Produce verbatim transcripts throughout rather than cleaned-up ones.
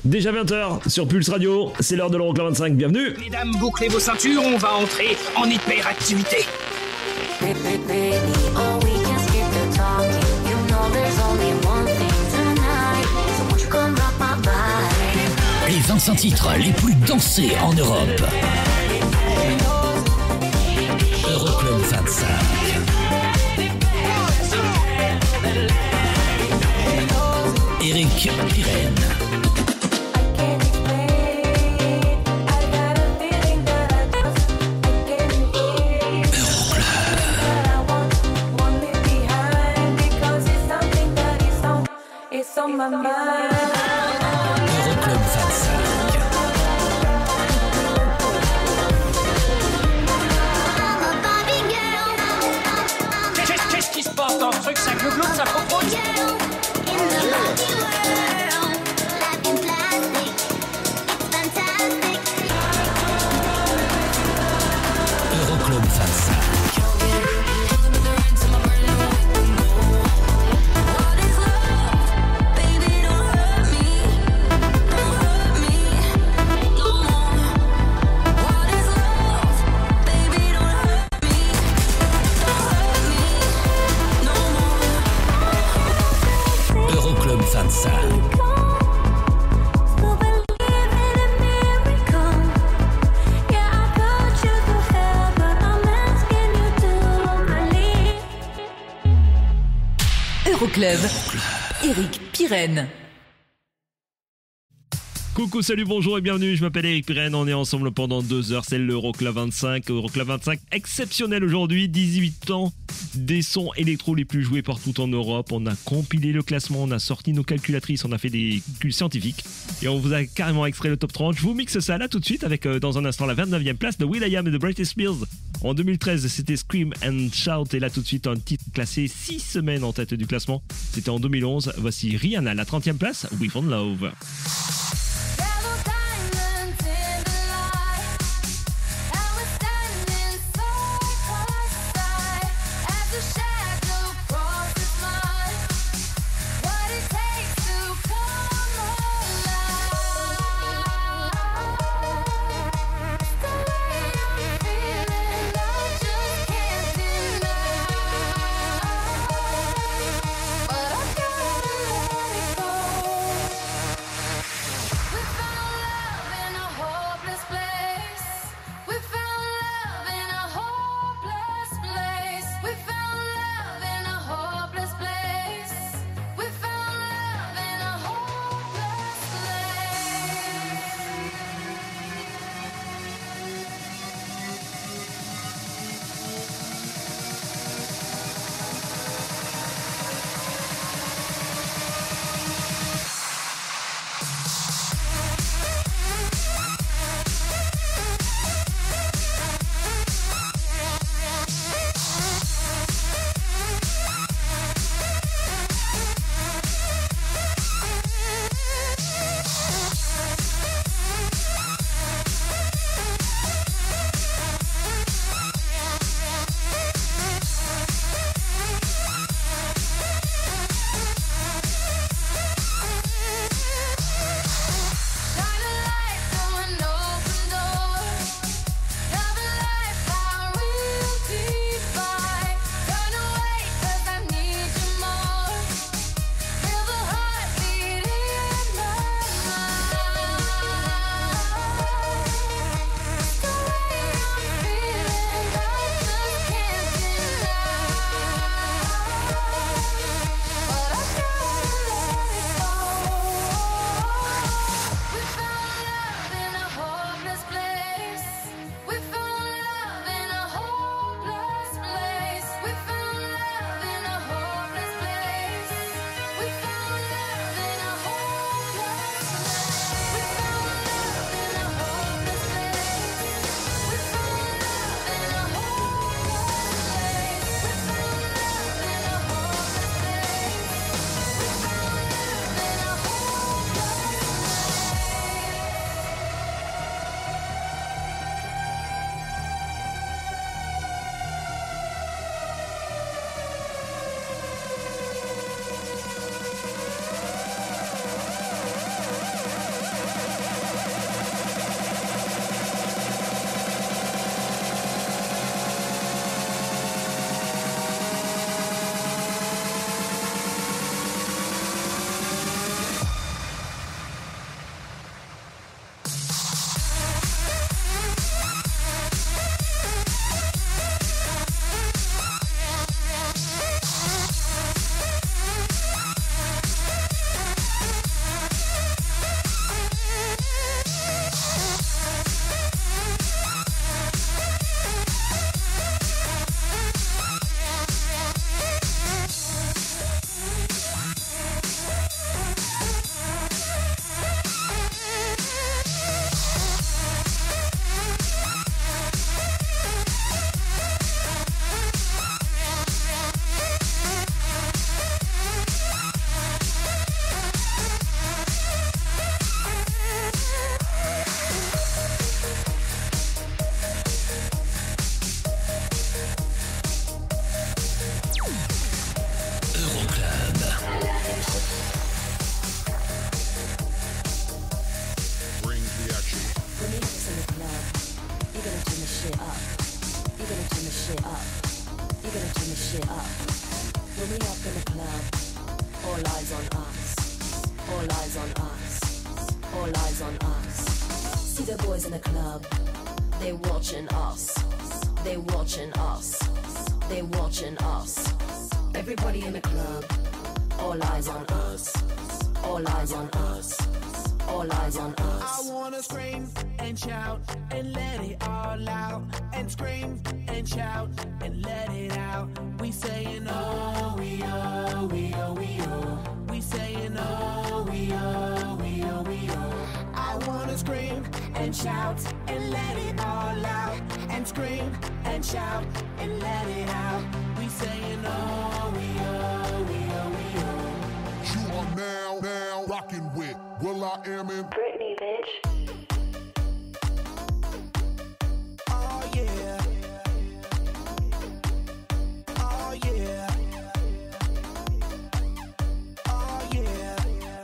Déjà vingt heures sur Pulse Radio, c'est l'heure de l'Euroclub vingt-cinq, bienvenue. Mesdames, bouclez vos ceintures, on va entrer en hyperactivité. Les vingt-cinq titres les plus dansés en Europe. Euroclub vingt-cinq. Eric Pirenne. Euroclub vingt-cinq. Qu'est-ce qui se passe dans ce truc? Ça glougloute, ça propose. Euroclub vingt-cinq. Euroclub vingt-cinq. Euroclub, Eric Pirenne. Coucou, salut, bonjour et bienvenue, je m'appelle Eric Pirenne, on est ensemble pendant deux heures, c'est l'Euroclub vingt-cinq, Euroclub vingt-cinq exceptionnel aujourd'hui, dix-huit ans, des sons électro les plus joués partout en Europe, on a compilé le classement, on a sorti nos calculatrices, on a fait des calculs scientifiques et on vous a carrément extrait le top trente, je vous mixe ça là tout de suite avec euh, dans un instant la vingt-neuvième place de will.i.am et de Britney Spears. En deux mille treize, c'était Scream and Shout et là tout de suite un titre classé six semaines en tête du classement, c'était en deux mille onze, voici Rihanna, la trentième place, We Found Love. All eyes on us. All eyes on us. All eyes on us. See the boys in the club. They watching us. They watching us. They watching us. Everybody in the club. All eyes on us. All eyes on us. All eyes on us. I wanna scream and shout and let it all out. And scream and shout and let it out. We saying oh, we oh, we oh, we oh. We saying oh, we oh, we oh, we oh. I wanna scream and shout and let it all out. And scream and shout and let it out. We saying oh, we oh, we oh, we oh. You are now, now rocking with Will I Am in Britney, bitch. Oh yeah. Oh yeah. Oh yeah.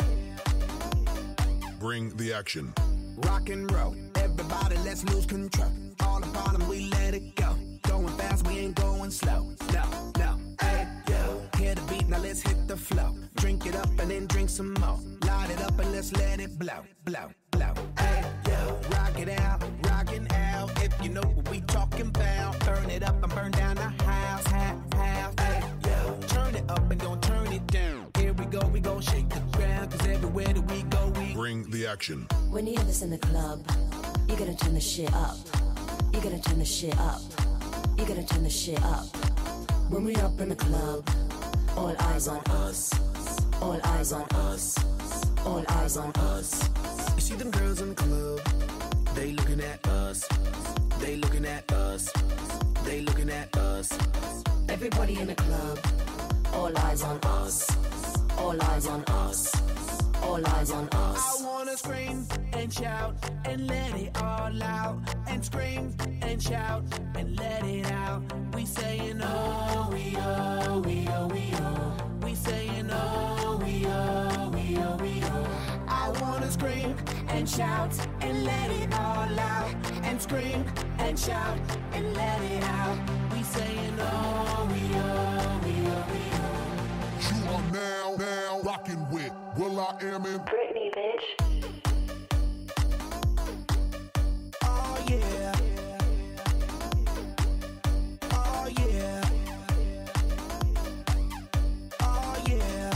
Bring the action. Rock and roll, everybody let's lose control. All the bottom we let it go. Going fast, we ain't going slow. No, no, hey, yo. Hear the beat, now let's hit the flow. Drink it up and then drink some more. Light it up and let's let it blow, blow, blow. Hey, yo. Rock it out, rockin' out. If you know what we talking about. Burn it up and burn down the house, house, house. Hey, yo. Turn it up and don't turn it down. Here we go, we gon' shake the ground. Cause everywhere that we go, we Bring the action. When you hear this in the club, you gotta turn the shit up. You gotta turn the shit up. You gotta turn the shit up. When we up in the club, all eyes on us. All eyes on us. All eyes on us. You see them girls in the club, they looking at us. They looking at us. They looking at us. Everybody in the club, all eyes on us. All eyes on us. All eyes on us. I wanna scream and shout and let it all out. And scream and shout and let it out. We saying oh, we oh, we oh, we oh. We saying oh, we oh, we oh, we oh. I wanna scream and shout and let it all out. And scream and shout and let it out. We saying oh, we oh, we oh, we oh. You are now, now rocking with Will I Am in Britney, bitch. Oh yeah. Oh yeah. Oh yeah.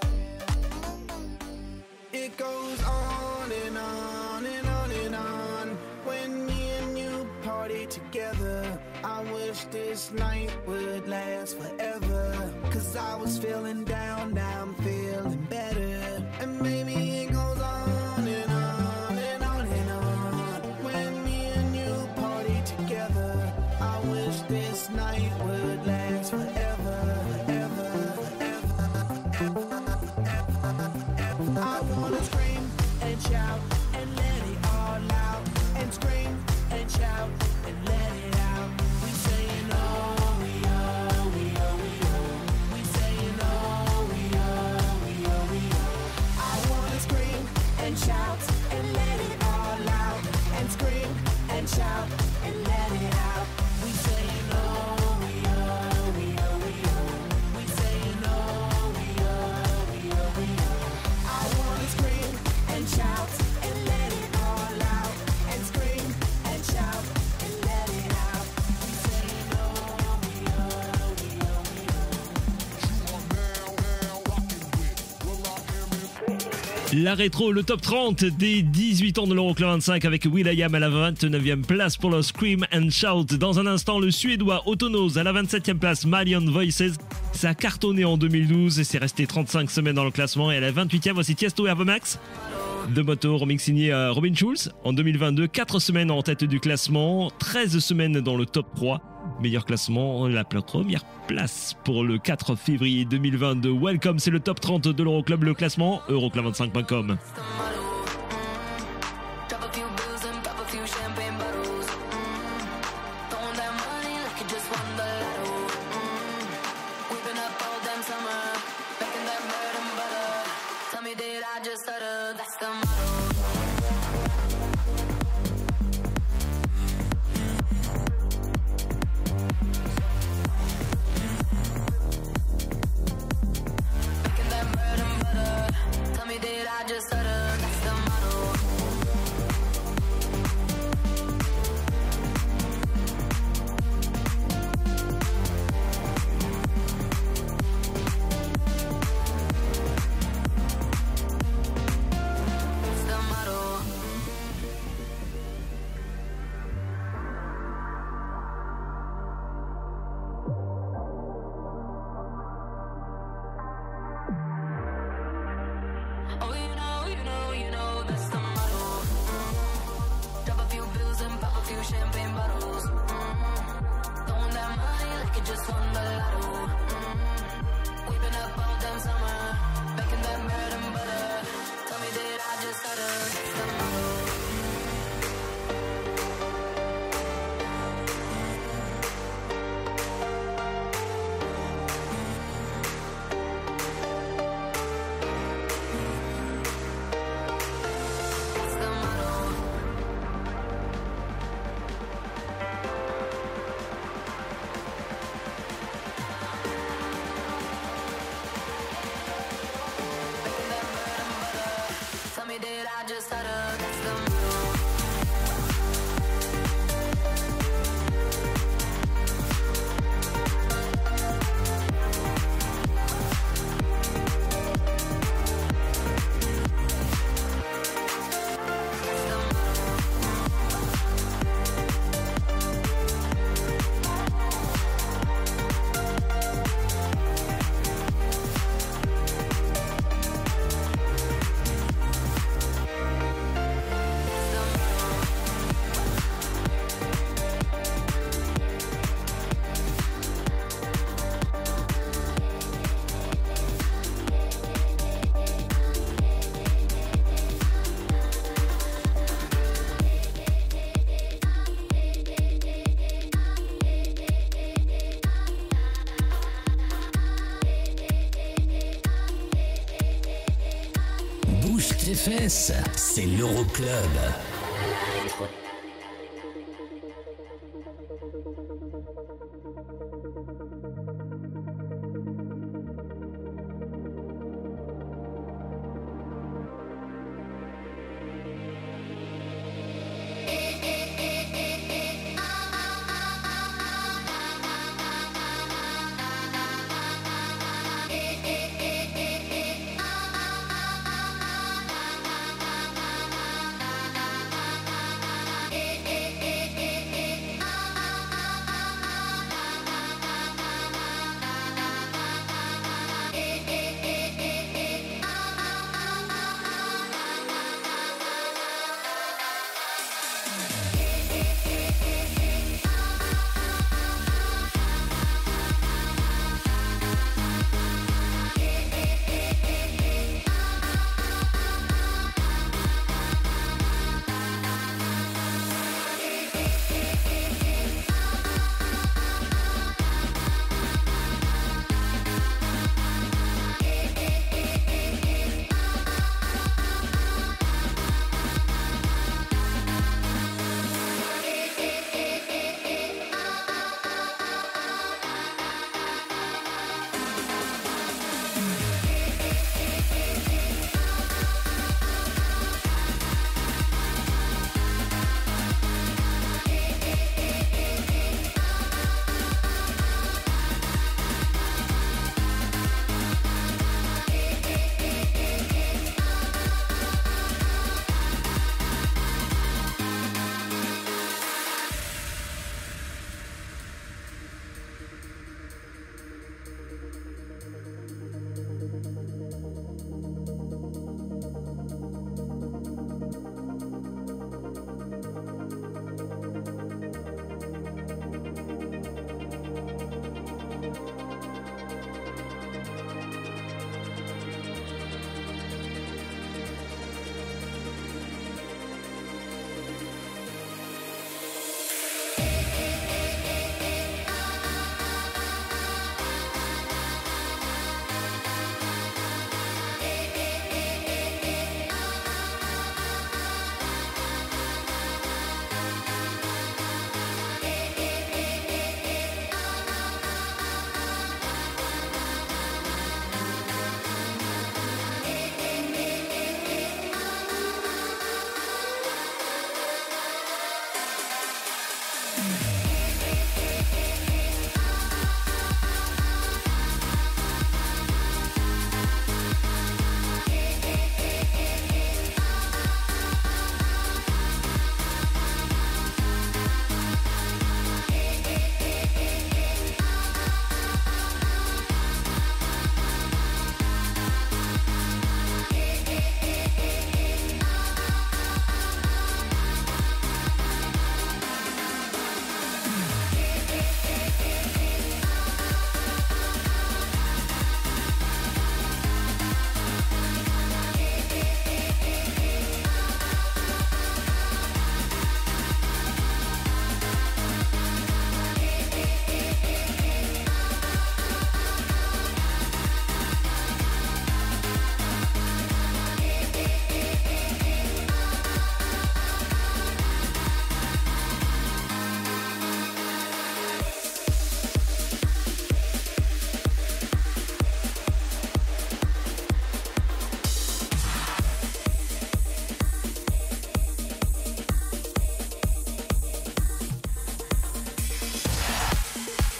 It goes on and on and on and on. When me and you party together, I wish this night would last forever. Cause I was feeling down, now I'm feeling better. And maybe it goes on and on and on and on. When me and you party together, I wish this night would last forever, forever, forever, forever, forever, forever. I wanna scream and shout and let it all out. And scream and shout and let it out. We saying oh, we oh, we oh, we oh. We saying oh, we oh, we oh, we oh. I wanna scream and shout and let it all out. And scream and shout and let it out. We saying oh, we oh, we oh, we oh. We saying oh, we oh, we oh, we oh. I wanna scream and shout and let it all out. And scream and shout and let it out. We saying oh, we oh, we oh, we oh. You are now, now rocking with Will I Am in La rétro, le top trente des dix-huit ans de l'Euroclub vingt-cinq avec will.i.am à la vingt-neuvième place pour le Scream and Shout. Dans un instant, le Suédois Autonose à la vingt-septième place, Million Voices. Ça a cartonné en deux mille douze et c'est resté trente-cinq semaines dans le classement. Et à la vingt-huitième, voici Tiesto et Avamax. De moto, remix signé à Robin Schulz. En deux mille vingt-deux, quatre semaines en tête du classement, treize semaines dans le top trois. Meilleur classement, la première place pour le quatre février deux mille vingt-deux. Welcome, c'est le top trente de l'Euroclub, le classement euroclub vingt-cinq point com. Making that bread and I just stutter, that's the motto. Bouge tes fesses, c'est l'Euroclub. I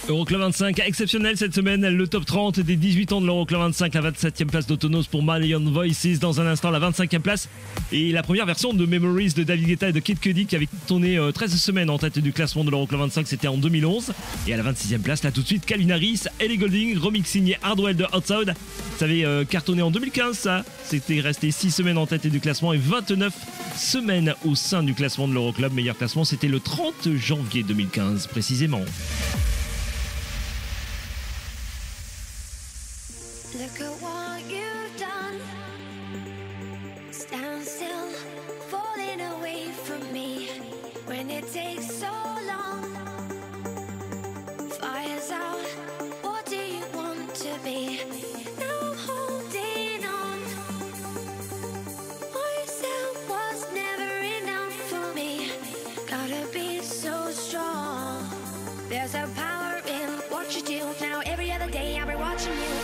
Euroclub vingt-cinq, exceptionnel cette semaine, le top trente des dix-huit ans de l'Euroclub vingt-cinq, la vingt-septième place d'Autonos pour Million Voices, dans un instant la vingt-cinquième place et la première version de Memories de David Guetta et de Kid Cudi qui avait tourné euh, treize semaines en tête du classement de l'Euroclub vingt-cinq, c'était en deux mille onze. Et à la vingt-sixième place, là tout de suite, Calvin Harris, Ellie Goulding, remix signé Hardwell de Outside. Ça avait euh, cartonné en deux mille quinze, ça, c'était resté six semaines en tête du classement et vingt-neuf semaines au sein du classement de l'Euroclub. Meilleur classement, c'était le trente janvier deux mille quinze précisément. Look at what you've done. Stand still, falling away from me. When it takes so long, fire's out. What do you want to be? Now I'm holding on. Myself was never enough for me. Gotta be so strong. There's a power in what you do. Now every other day I'll be watching you.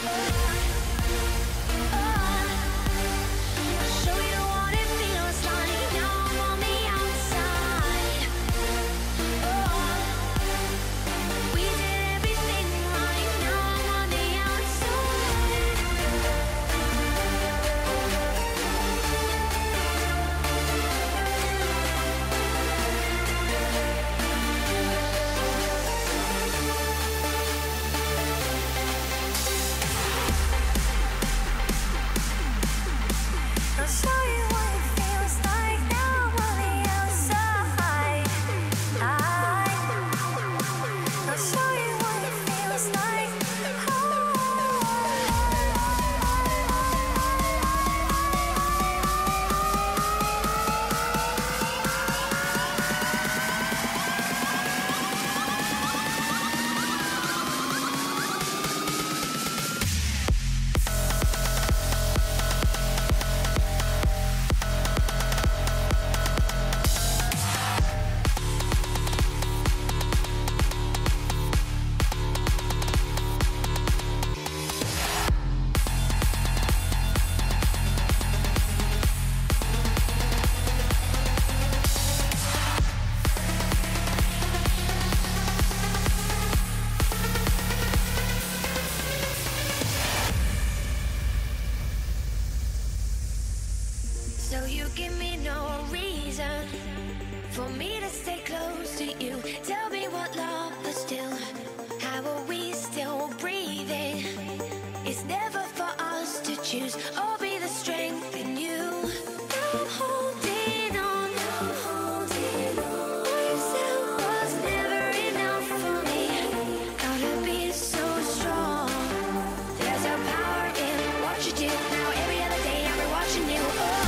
So you give me no reason for me to stay close to you. Tell me what love is still. How are we still breathing? It's never for us to choose. Or be the strength in you. I'm holding on. I'm holding on. Myself was never enough for me. Gotta be so strong. There's a power in what you do. Now every other day I'll be watching you. Oh.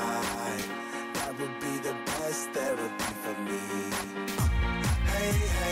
Hey, hey.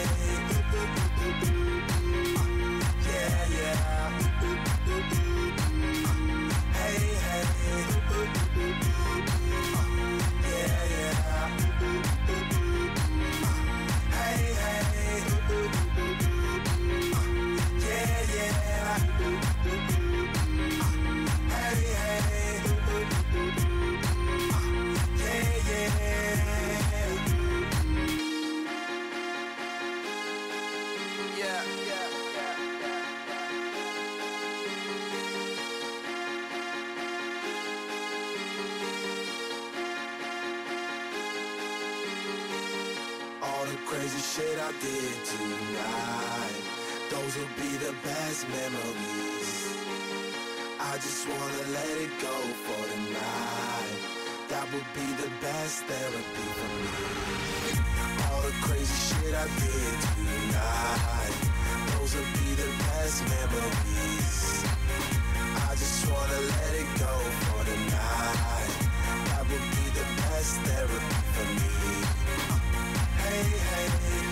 crazy shit I did tonight, those will be the best memories. I just wanna let it go for the night. That would be the best therapy for me. All the crazy shit I did tonight, those will be the best memories. I just wanna let it go for the night. That would be the best therapy for me. Hey, hey,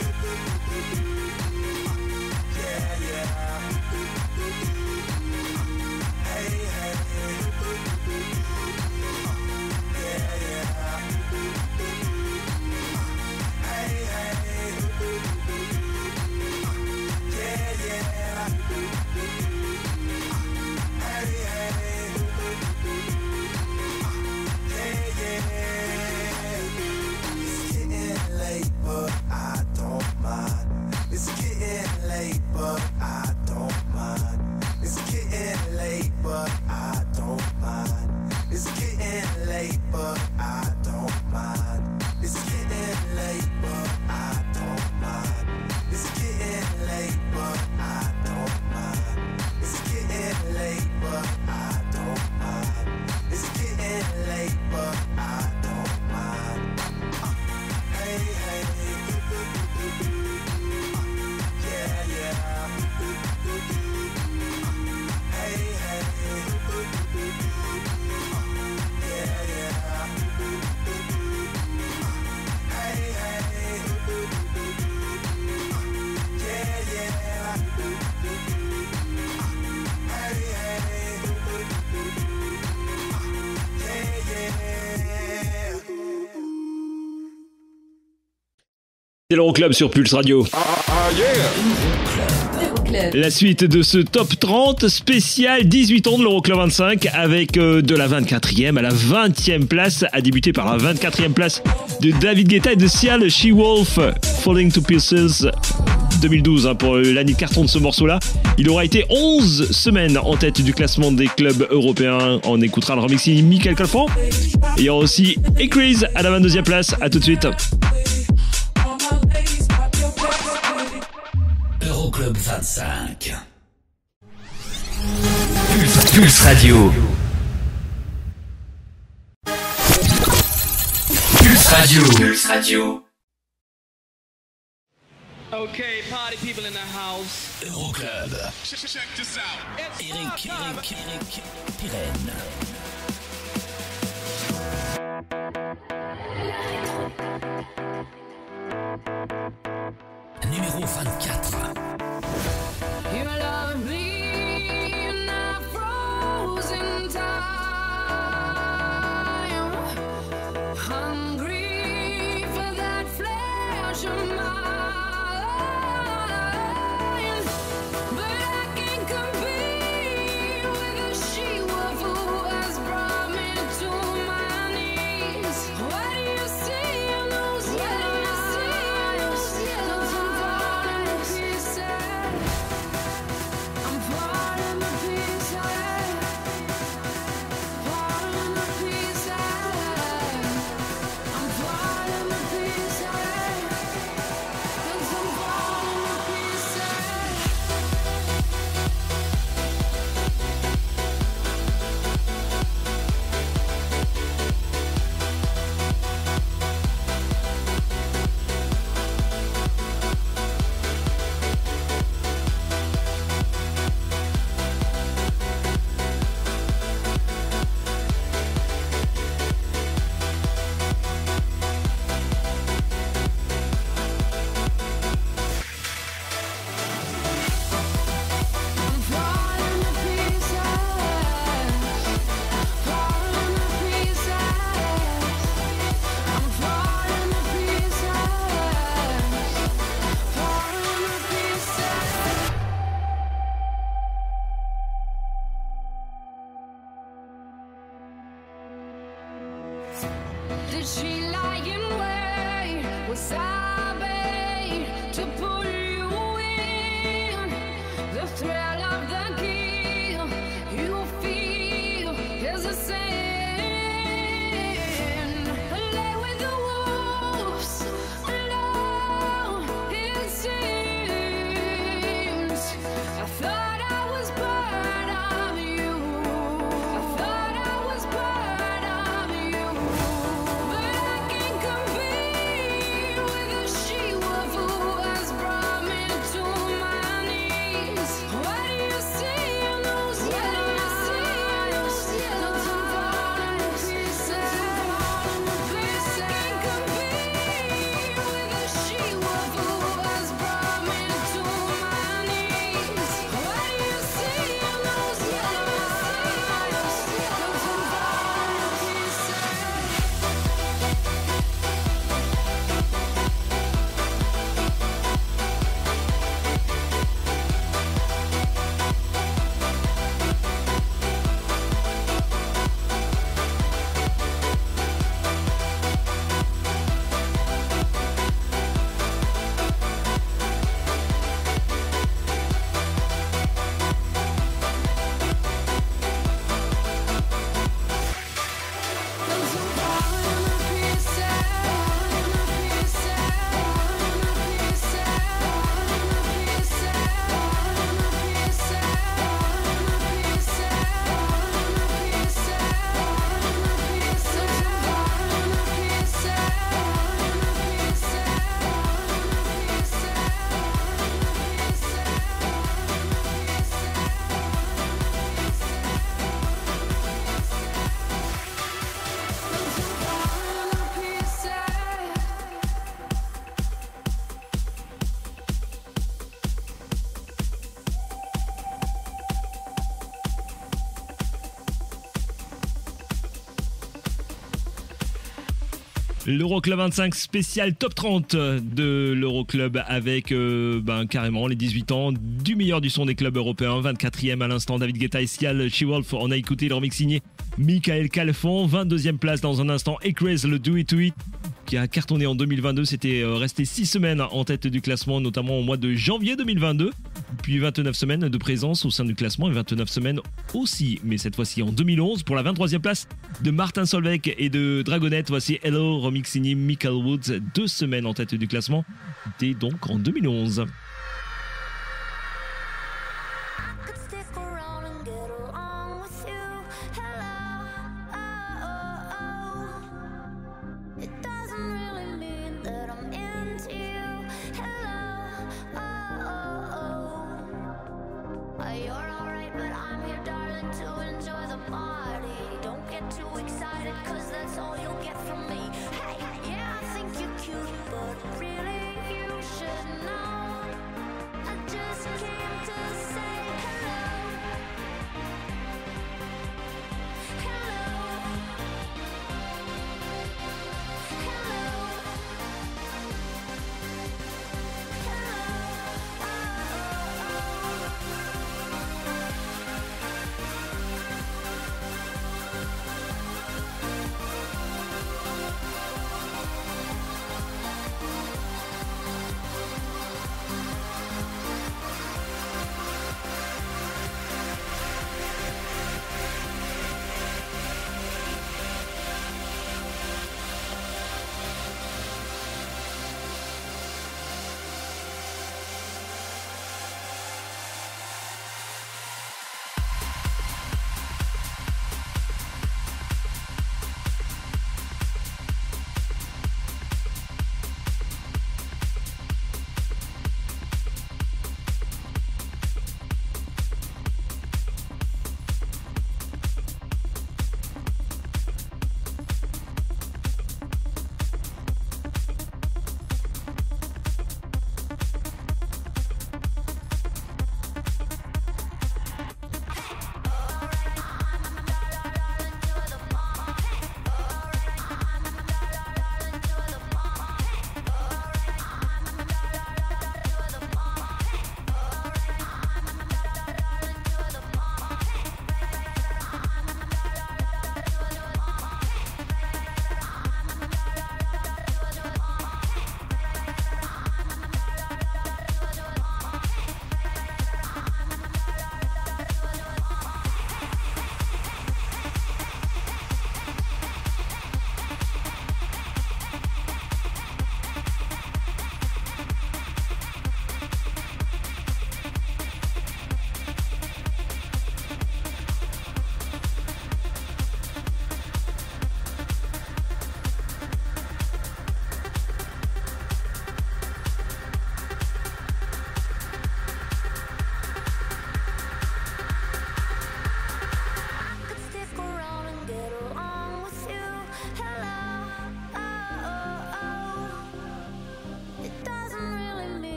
yeah, yeah. Hey, hey, yeah, yeah. Hey, hey, yeah, yeah. Hey, hey, yeah, yeah. It's getting late, but I don't mind. It's getting late, but I don't mind. It's getting late, but I don't mind. It's getting late, but I don't mind. It's getting late, but I don't mind. It's getting late, but I don't mind. It's getting late, but I don't mind. It's getting late, but I don't mind. Uh, hey, hey, yeah, yeah. Hey, hey, yeah, yeah. Hey, hey, yeah, yeah. Hey, hey, yeah, yeah. C'est l'Euroclub sur Pulse Radio. Euroclub. La suite de ce top trente spécial dix-huit ans de l'Euroclub vingt-cinq avec euh, de la vingt-quatrième à la vingtième place, à débuter par la vingt-quatrième place de David Guetta et de Sia, le She-Wolf, Falling to Pieces deux mille douze hein, pour l'année carton de ce morceau-là. Il aura été onze semaines en tête du classement des clubs européens. On écoutera le remix de Michael Calfan. Et il y aura aussi Ecrease à la vingt-deuxième place. À tout de suite. Euroclub vingt-cinq. Pulse, Pulse Radio. Pulse Radio. Pulse Radio. Okay, party people in the house. Euroclub. Check, check this out. Eric, Eric, Eric, Pirenne. Numéro vingt-quatre. You love me in a frozen time, hungry for that flesh of mine, but I can't compete with the she-wolf who has brought me to my knees. What do you see in those yellow eyes? Those I'm falling to pieces. I'm falling to pieces. Falling to pieces. I'm falling to pieces. 'Cause I'm falling to pieces. I'm falling to pieces. Falling to pieces. I'm falling to pieces. Falling to pieces. Did she lie in wait? Was I bait to pull you in? The thrill of the kill you feel is a sin. Lay with the wolves alone. L'Euroclub vingt-cinq spécial top trente de l'Euroclub avec euh, ben, carrément les dix-huit ans du meilleur du son des clubs européens. vingt-quatrième à l'instant, David Guetta et Sial, She-Wolf. On a écouté le remix signé Michael Calfon. vingt-deuxième place dans un instant, Acraze, le Do It To It, qui a cartonné en deux mille vingt-deux. C'était euh, resté six semaines en tête du classement, notamment au mois de janvier deux mille vingt-deux. Puis vingt-neuf semaines de présence au sein du classement et vingt-neuf semaines aussi, mais cette fois-ci en deux mille onze pour la vingt-troisième place de Martin Solveig et de Dragonette. Voici Hello, remix signé Michael Woods, deux semaines en tête du classement, c'était donc en deux mille onze.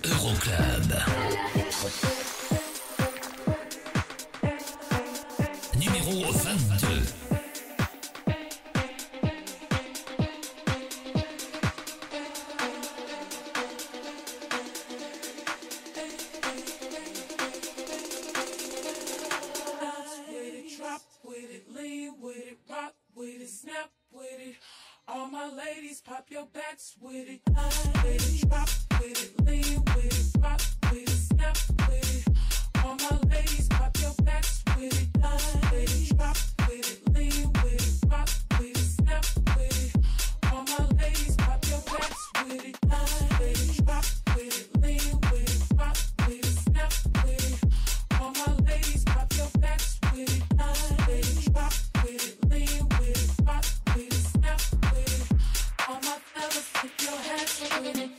Euroclub. Numéro vingt-deux. All my ladies, pop your backs with it. With it, drop with it, lean with it, rock with it, snap with it. All my ladies, pop your backs with it. With it, drop with it, lean with it, rock with it, snap with it. All my ladies, pop your backs with it. With it, drop with it, lean with it, rock with it, snap with it. All my ladies, pop your backs with it. With it, drop with it, lean with it, rock with it, snap with it. All my fellas, keep your hands with it.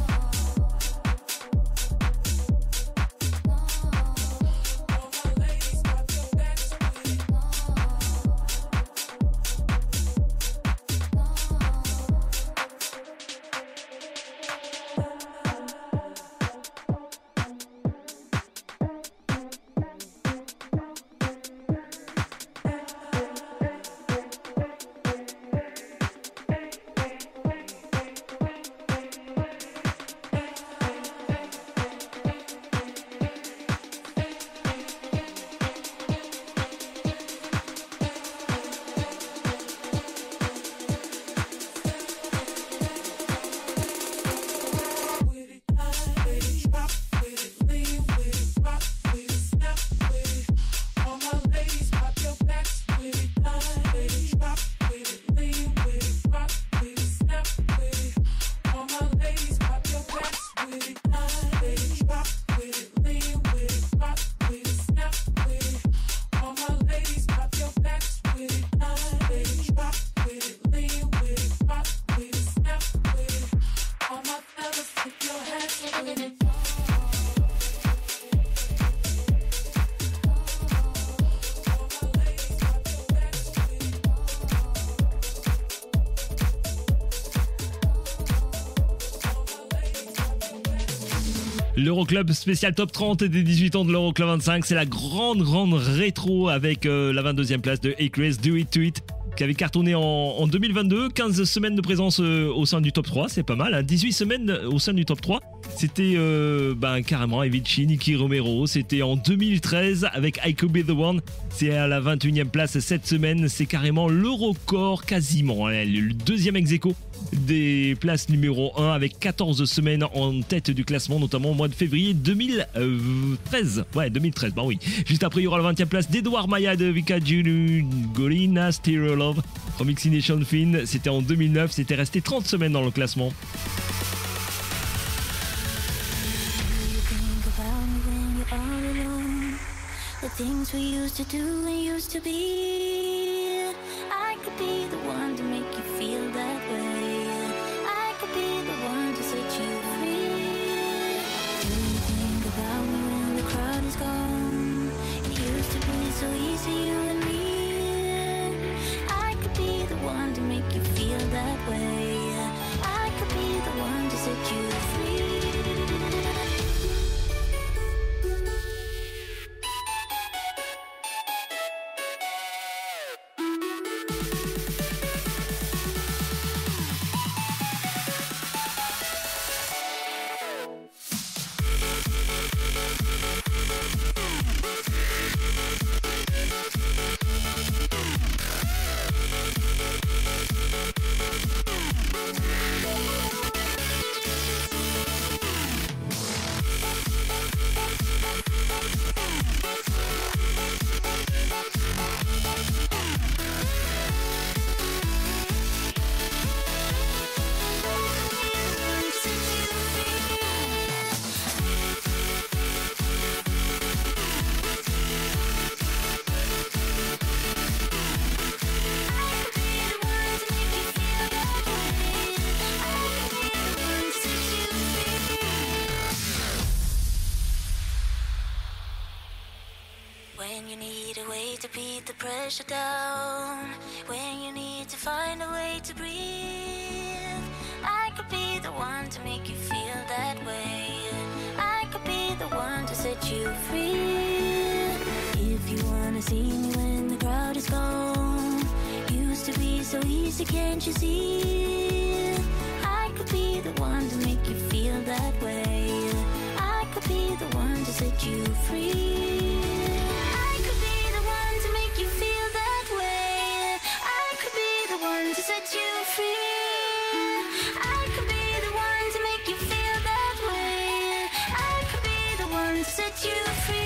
L'Euroclub spécial top trente des dix-huit ans de l'Euroclub vingt-cinq, c'est la grande grande rétro avec euh, la vingt-deuxième place de Acres, Do It To It, qui avait cartonné en, en deux mille vingt-deux, quinze semaines de présence euh, au sein du top trois, c'est pas mal, hein. dix-huit semaines au sein du top trois, c'était euh, ben, carrément Avicii, Nicky Romero, c'était en deux mille treize avec I Could Be The One, c'est à la vingt et unième place cette semaine, c'est carrément le record quasiment, hein, le deuxième ex-aequo des places numéro un avec quatorze semaines en tête du classement, notamment au mois de février deux mille treize. Ouais, deux mille treize, bah oui. Juste après, il y aura la vingtième place d'Edouard Maya de Vika Golina, Stereo Love, remixé Nation Fin. C'était en deux mille neuf, c'était resté trente semaines dans le classement. The things we used to do and used to be. I could be the one to make you feel that way. I could be the one to set you free. Do you think about me when the crowd is gone? It used to be so easy, you and me. I could be the one to make you feel that way. I could be the one to set you free. When you need a way to beat the pressure down, when you need to find a way to breathe, I could be the one to make you feel that way. you free. If you wanna see me when the crowd is gone, used to be so easy, can't you see? I could be the one to make you feel that way. I could be the one to set you free. I could be the one to make you feel that way. I could be the one to set you free. I could be the one to make you feel that way. I could be the one to set you free.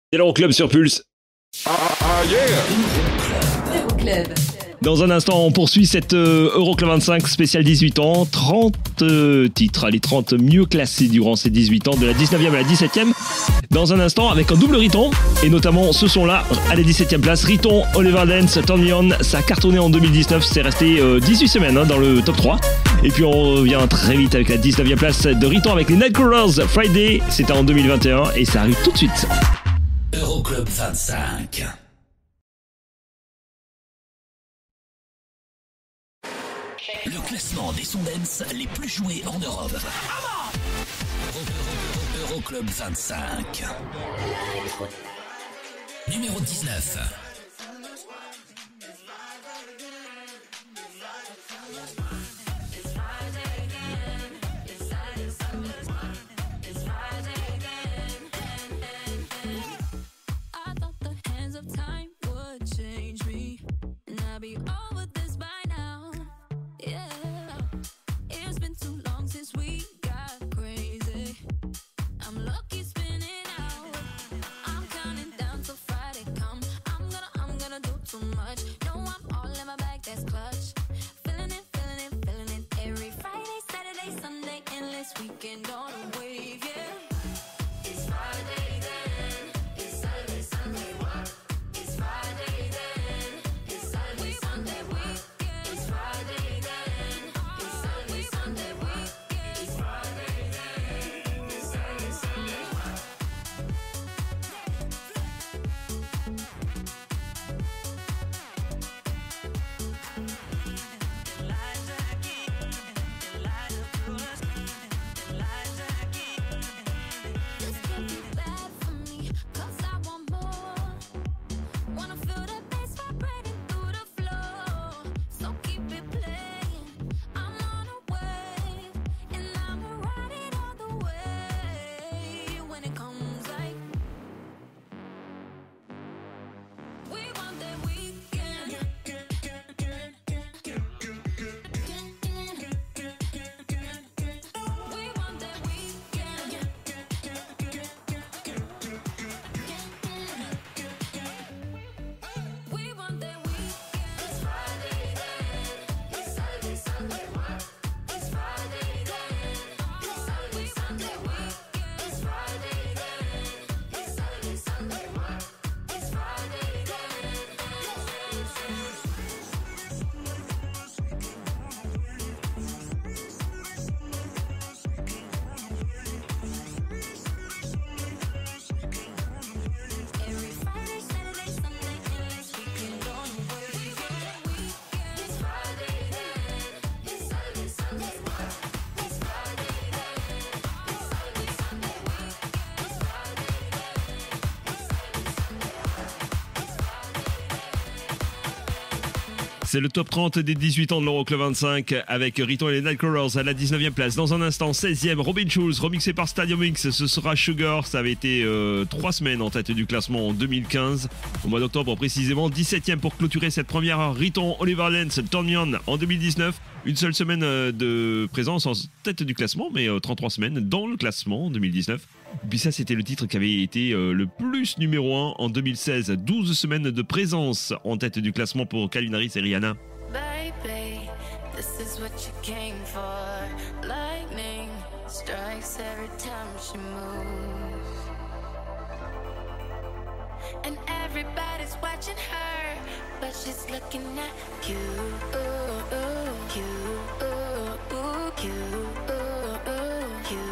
C'est l'Euroclub sur Pulse. Ah, ah, yeah! Euroclub. Dans un instant, on poursuit cette euh, Euroclub vingt-cinq spécial dix-huit ans. trente euh, titres, les trente mieux classés durant ces dix-huit ans, de la dix-neuvième à la dix-septième. Dans un instant, avec un double Riton, et notamment ce son-là, à la dix-septième place. Riton, Oliver Dance, Turn Me On, ça a cartonné en deux mille dix-neuf, c'est resté euh, dix-huit semaines hein, dans le top trois. Et puis on revient très vite avec la dix-neuvième place de Riton avec les Nightcrawlers, Friday, c'était en deux mille vingt et un, et ça arrive tout de suite. Euroclub vingt-cinq. Le classement des sons dance les plus joués en Europe. Euroclub vingt-cinq. Numéro dix-neuf. C'est le top trente des dix-huit ans de l'Euroclub vingt-cinq avec Riton et les Nightcrawlers à la dix-neuvième place. Dans un instant, seizième, Robin Schulz, remixé par Stadium X. Ce sera Sugar. Ça avait été euh, trois semaines en tête du classement en deux mille quinze, au mois d'octobre précisément. dix-septième pour clôturer cette première heure, Riton, Oliver Lance, Turn Me On en deux mille dix-neuf. Une seule semaine de présence en tête du classement, mais euh, trente-trois semaines dans le classement en deux mille dix-neuf. Et puis ça, c'était le titre qui avait été euh, le plus numéro un en deux mille seize. douze semaines de présence en tête du classement pour Calvin Harris et Rihanna. Baby, this is what you came for. Lightning strikes every time she moves. And everybody's watching her, but she's looking at you. Ooh, ooh, you, ooh, ooh, you, ooh, ooh, you.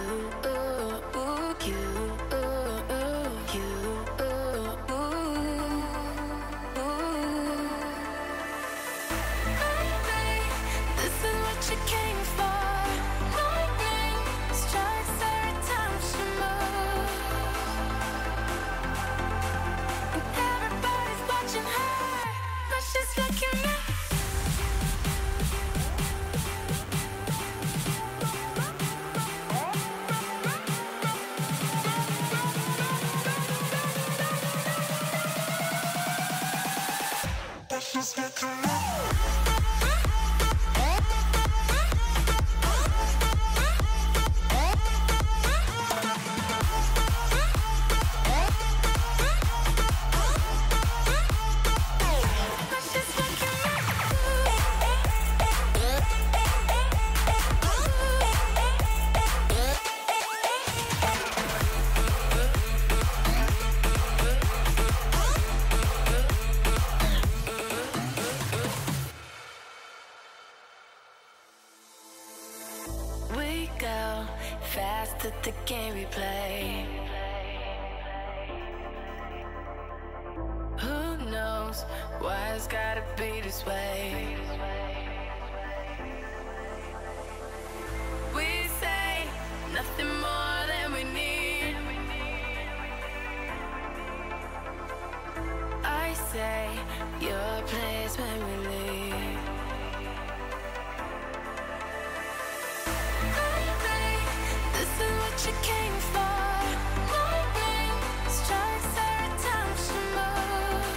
that the game we play. Who knows why it's gotta be this way? We say nothing more than we need. I say your place when we leave. Maybe this is what you came for. Lightning strikes every time she moves,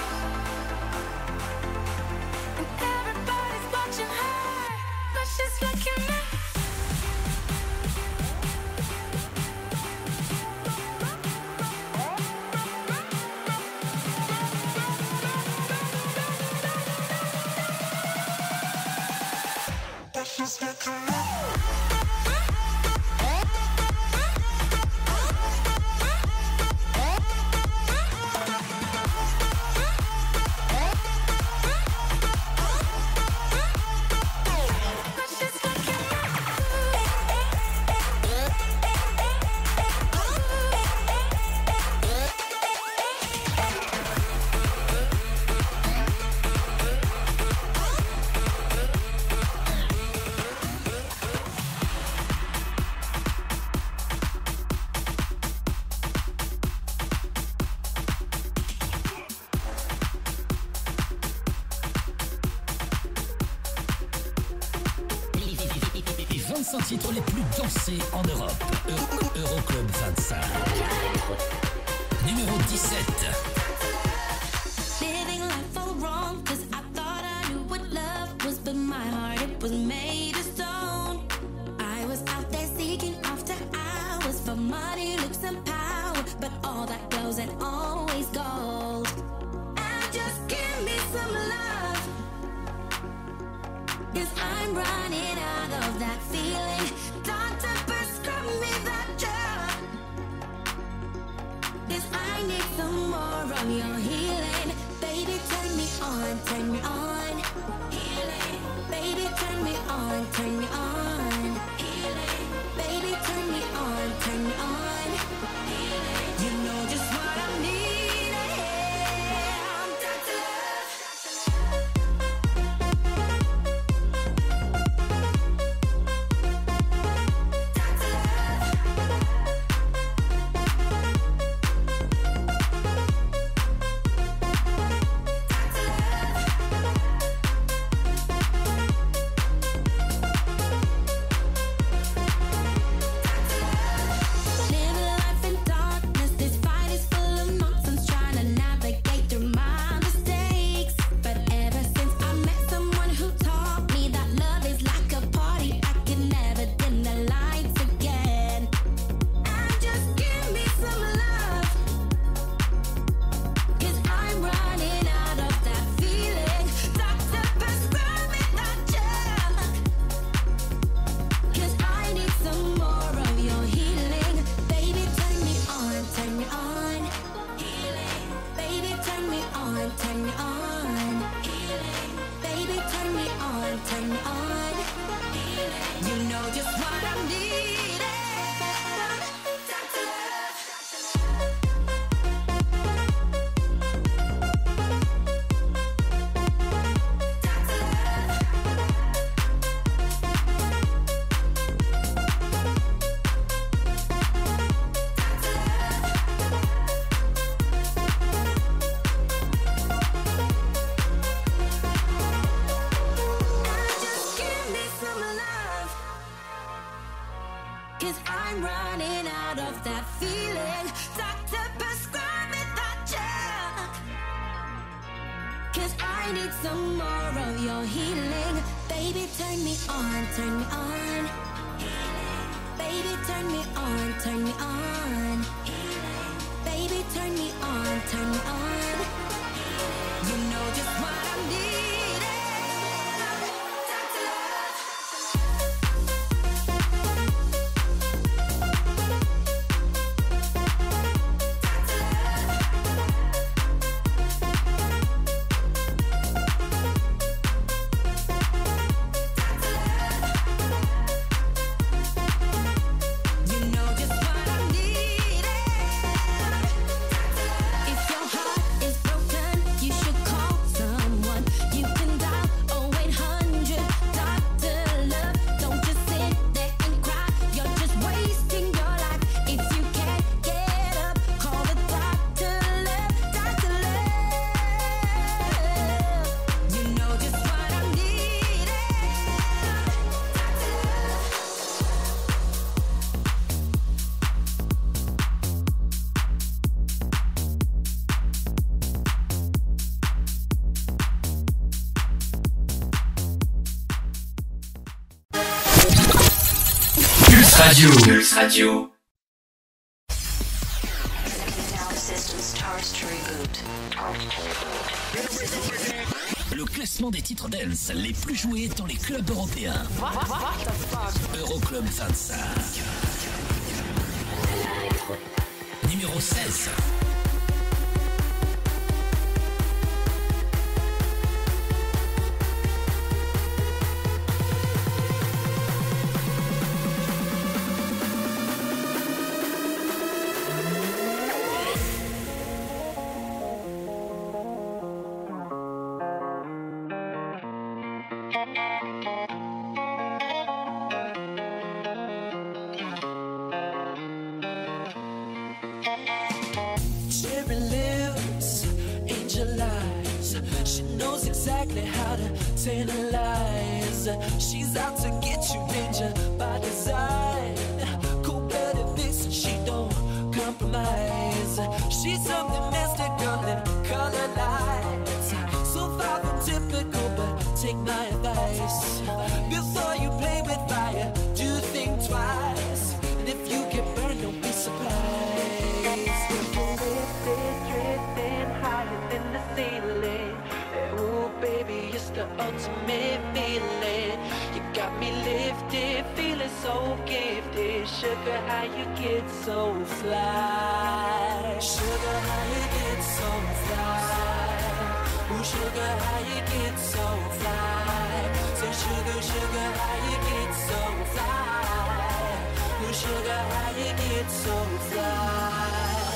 and everybody's watching her, but she's looking at. Just get to know. vingt-cinq titres les plus dansés en Europe. Euro- Euroclub vingt-cinq. Numéro dix-sept. Living life all wrong, cause I thought I knew what love was, but my heart, it was made of stone. I was out there seeking after hours for money, looks and power, but all that goes and always gold. And just give me some love, cause I'm running out of that feeling. Doctor, prescribe me that drug, cause I need some more of your healing. Baby, turn me on, turn me on. Healing. Baby, turn me on, turn me on. Healing. Baby, turn me on, turn me on. Healing. You know just what I need. Yeah, I'm down to some more of your healing. Baby, turn me on, turn me on. Healing. Baby, turn me on, turn me on. Healing. Baby, turn me on, turn me on. Healing. You know just what I'm needing. Time to love. You know Radio. Pulse Radio. Le classement des titres dance les plus joués dans les clubs européens. Euroclub vingt-cinq. Numéro seize. Cherry lips, angel eyes. She knows exactly how to tantalize. She's out to get you, danger by design. Cold-blooded vixen, she don't compromise. She's something mystical in color lights. So far from typical, but take my advice. Before you play with fire, do think twice. And if you get burned, don't be surprised. Drifting higher than the ceiling. Oh, baby, it's the ultimate feeling. You got me lifted, feeling so gifted. Sugar, how you get so fly? Sugar, how you get so fly? Oh, sugar, how you get so fly? Say, sugar, sugar, how you get so fly? Oh, sugar, how you get so fly?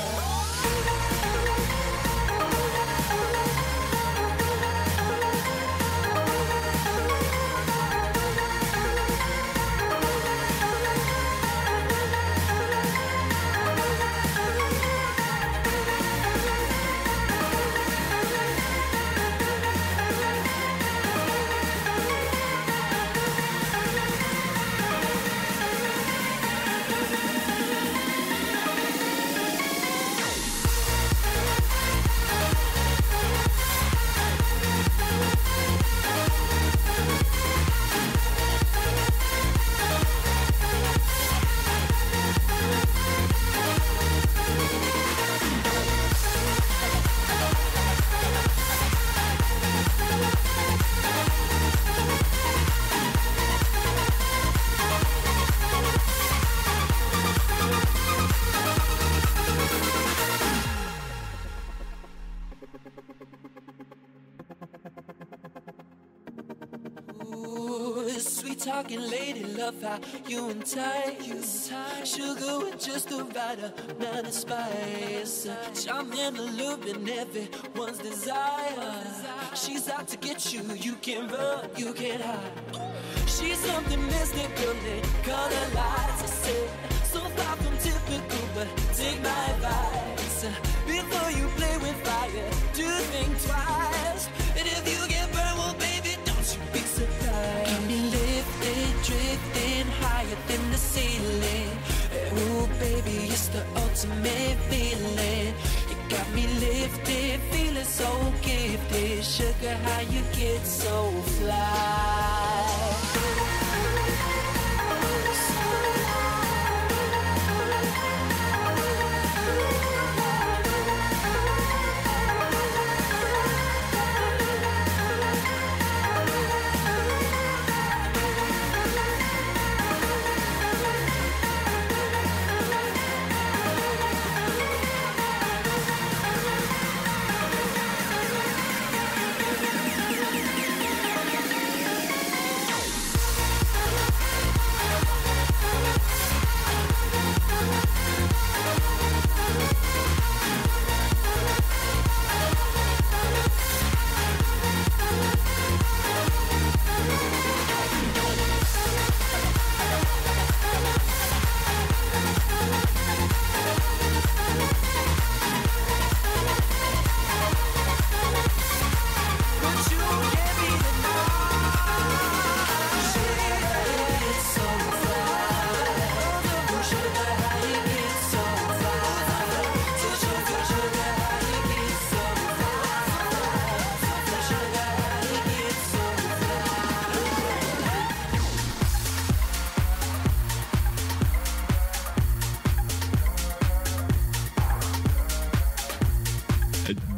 Talking lady, love how you entice. Sugar with just the right amount of spice. Charm and alluring everyone's desire. She's out to get you, you can't run, you can't hide. She's something mystical in color lights. I said, so far from typical, but take my advice. Before you play with fire, do think twice. And if you get burned, well baby, don't you be surprised. Got me lifted, drifting higher than the ceiling. Oh baby, it's the ultimate feeling. You got me lifted, feeling so gifted. Sugar, how you get so fly?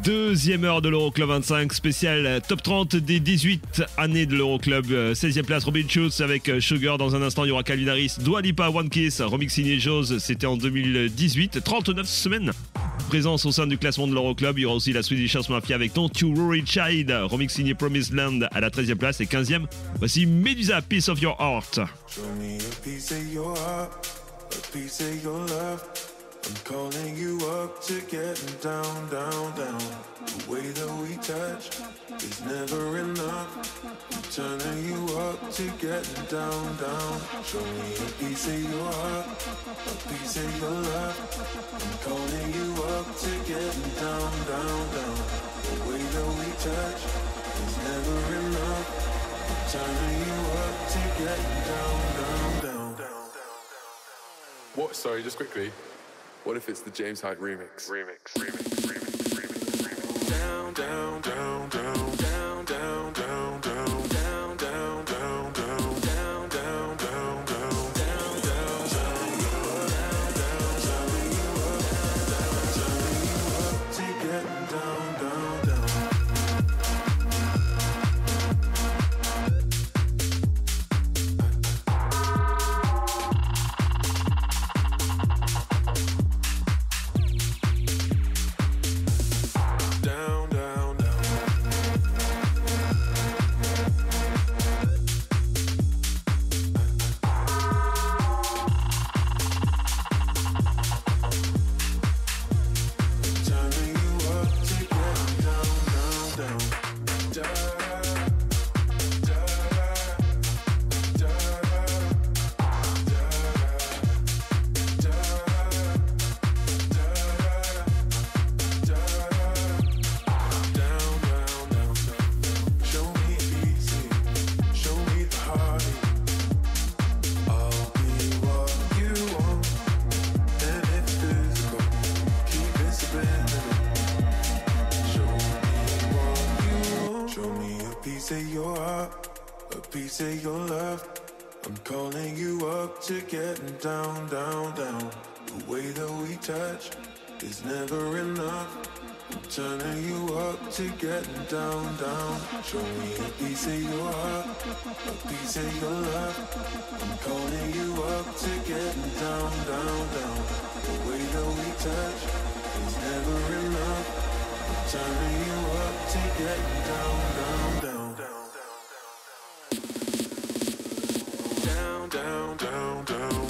Deuxième heure de l'Euroclub vingt-cinq, spécial top trente des dix-huit années de l'Euroclub. seizième place, Robin Schulz avec Sugar. Dans un instant, il y aura Calvin Harris, Dua Lipa, One Kiss, remix signé Jose, c'était en deux mille dix-huit. trente-neuf semaines présence au sein du classement de l'Euroclub. Il y aura aussi la Swedish House Mafia avec Don't You Worry Child, remix signé Promised Land à la treizième place. Et quinzième, voici Medusa, Piece of Your Heart. Show me a piece of your heart, a piece of your love. I'm calling you up to getting down, down, down. The way that we touch is never enough. I'm turning you up to getting down, down. Show me a piece of your heart, a piece of your love. I'm calling you up to getting down, down, down. The way that we touch is never enough. I'm turning you up to getting down, down, down, down. What? Sorry, just quickly. What if it's the James Hype remix? Remix, remix, remix, remix, remix. Down, down, down, down, down, down, down, down, down, down, down, down, down, down, down, down, down, down, down, turning you up, down, down, turning you up, down, turning you up to getting down, down, down. Down, down, down. The way that we touch is never enough. I'm turning you up to getting down, down. Show me a piece of your heart, a piece of your love. I'm calling you up to getting down, down, down. The way that we touch is never enough. I'm turning you up to getting down, down, down, down. Down, down, down, down.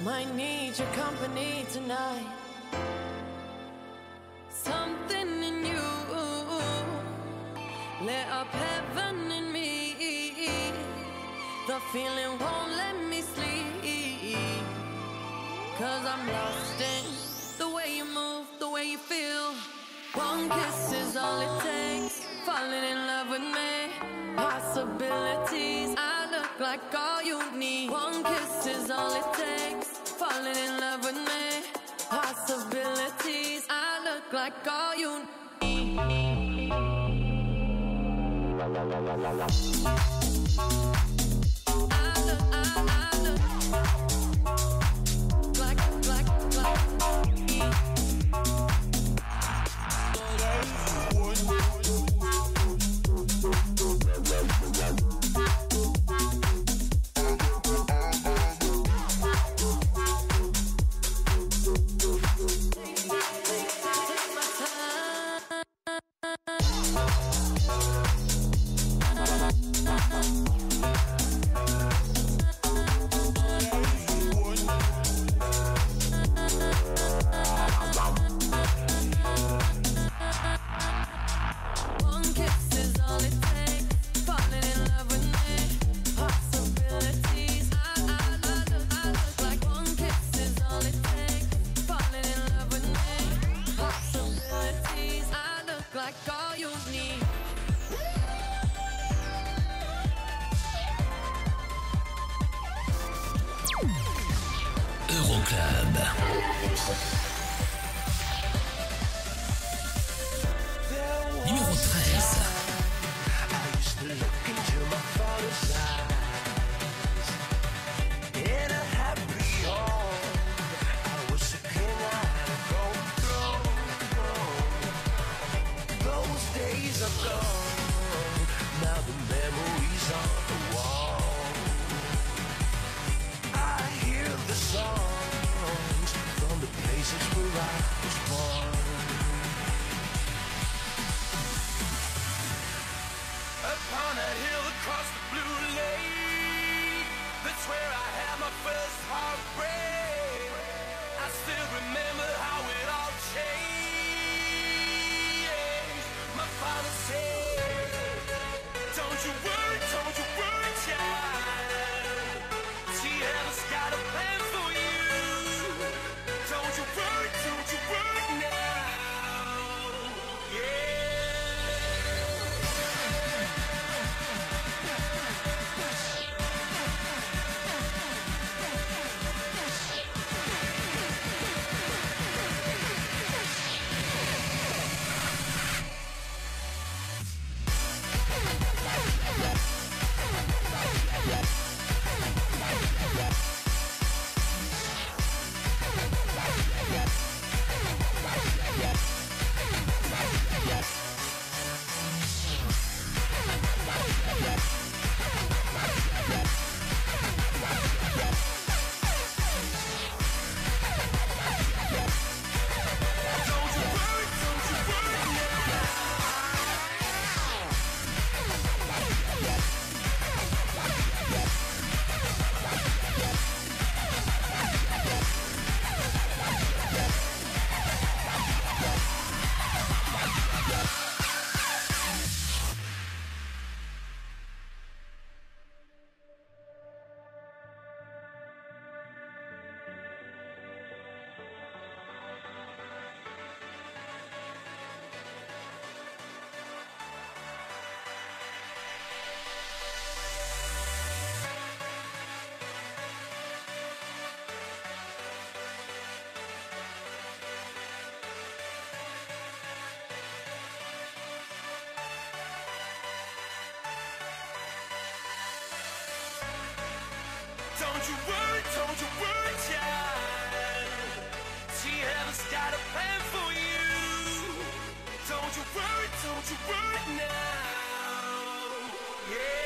Might need your company tonight. Something in you lit up heaven in me. The feeling won't let me sleep, 'cause I'm lost in the way you move, the way you feel. One kiss is all it takes, falling in love with me. Possibilities, I look like all you need. One kiss is all it takes, falling in love with me. Possibilities, I look like all you need. I look, I, I look like, like, like. Numéro treize. Upon a hill across the blue lake, that's where I had my first heartbreak. I still remember how it all changed. My father said, don't you worry, don't you worry, child. She has got a plan for you. Don't you worry, don't you worry now. Yeah. Don't you worry, don't you worry, child. She has got a plan for you. Don't you worry, don't you worry now. Yeah.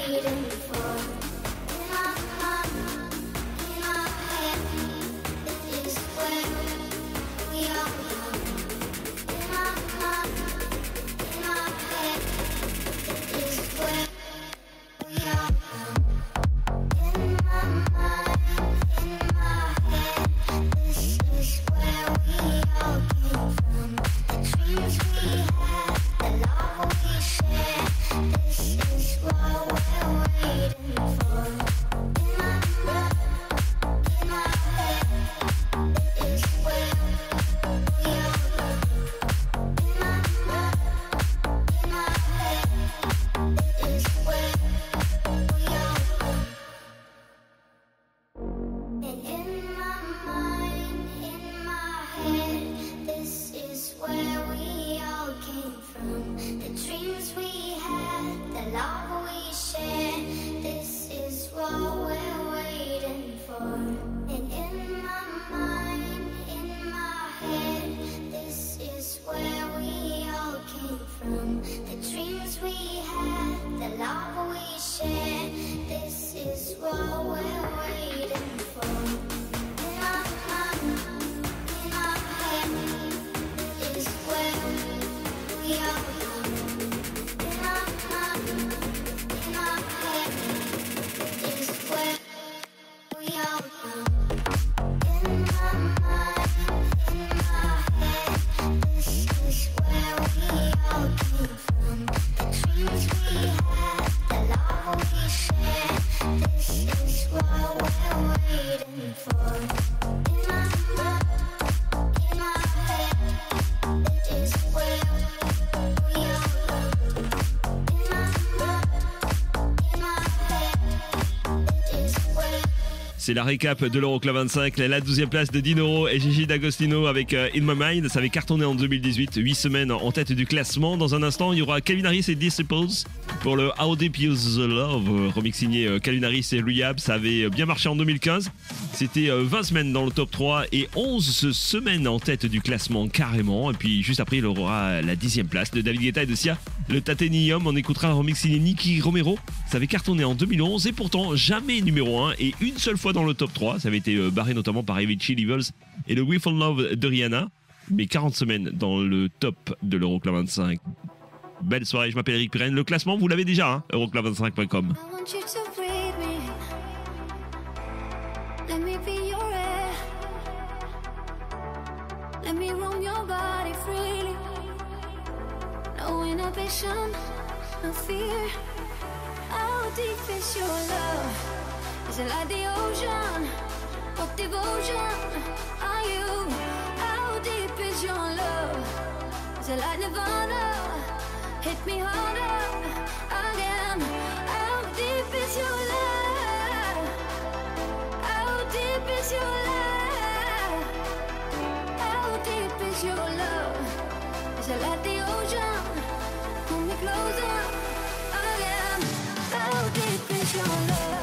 waiting for. In my mind, in my head, it is where we are young. In my mind, in my head, it is where we are young. In my mind, in my head, this is where we all came from. The dreams we had, the love we shared, this is what we're waiting for. In my mind, in my head, it is where we are young. In my mind, in my head, it is where we are young. And in my mind, in my head, this is where we all came from. The dreams we had, the love we shared, this is what we're waiting for. And in my mind, in my head, this is where we all came from. The dreams we had, the love we shared, this is what we're waiting for. In my mind, in my head, it is where we are young. In my mind, in my head, it is where we are young. In my mind, in my head, this is where we all came from. The dreams we had, the love we shared, this is what we're waiting for. In my mind, in my head, it is where we are young. In my mind, in my head, it is where. C'est la récap de l'Euroclub vingt-cinq, la douzième place de Dinoro et Gigi D'Agostino avec euh, In My Mind. Ça avait cartonné en deux mille dix-huit, huit semaines en tête du classement. Dans un instant, il y aura Calvin Harris et Disciples pour le How Deep Is the Love, euh, remix signé euh, Calvin Harris et Rehab. Ça avait bien marché en deux mille quinze. C'était euh, vingt semaines dans le top trois et onze semaines en tête du classement carrément. Et puis juste après, il aura la dixième place de David Guetta et de Sia, le Titanium. On écoutera le remix signé Nicky Romero. Ça avait cartonné en deux mille onze et pourtant jamais numéro un et une seule fois dans le top trois. Ça avait été euh, barré notamment par Avicii, Levels et le We Fall Love de Rihanna. Mais quarante semaines dans le top de l'Euroclub vingt-cinq. Belle soirée, je m'appelle Eric Pirenne. Le classement, vous l'avez déjà, hein, euroclub vingt-cinq point com. I want you to breathe me. Let me be your air. Let me roam your body freely. No inhibition, no fear. How deep is your love? Is it like the ocean? What devotion are you? How deep is your love? Is it like Nirvana? Hit me harder again. How deep is your love? How deep is your love? How deep is your love? Is it like the ocean? Pull me closer again. How deep is your love?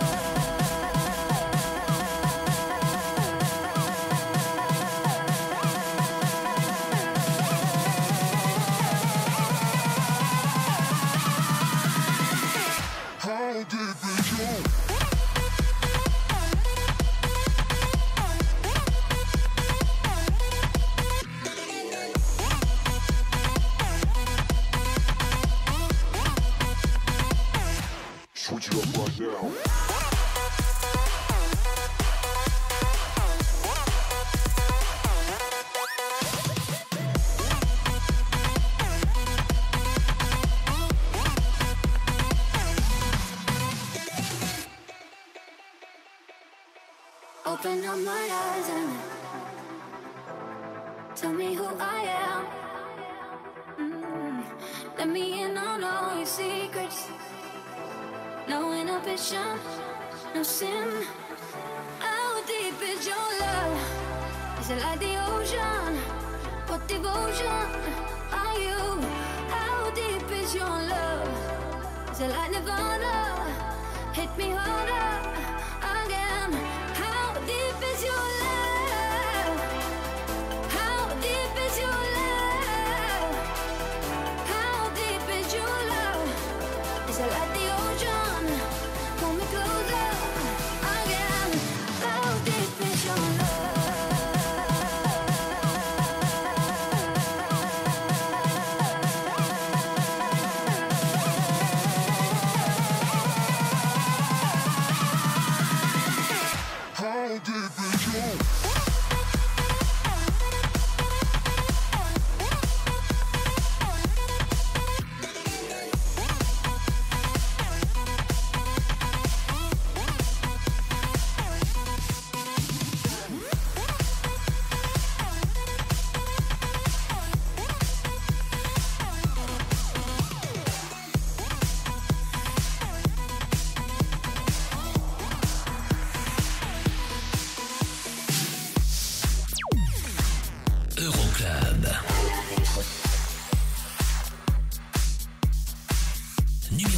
Switch it up right now. Open up my eyes and tell me who I am. Mm. Let me in on all your secrets. No inhibition, no sin. How deep is your love? Is it like the ocean? What devotion are you? How deep is your love? Is it like Nirvana? Hit me harder again. How deep is your love? How deep is your love? How deep is your love? Is it like the ocean?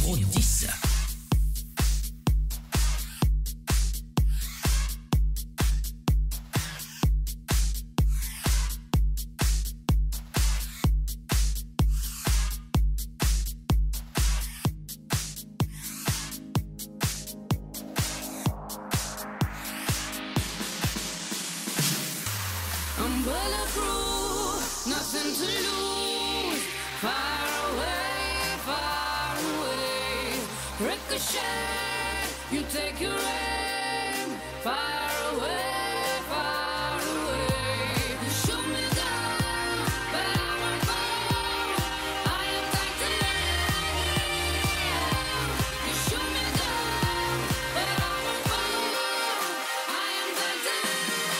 numéro dix. I'm bulletproof, nothing to lose. Far away, far away. Ricochet, you take your aim. Far away, far away. You shoot me down, but I won't fall. I am titanium. You shoot me down, but I won't fall. I am titanium.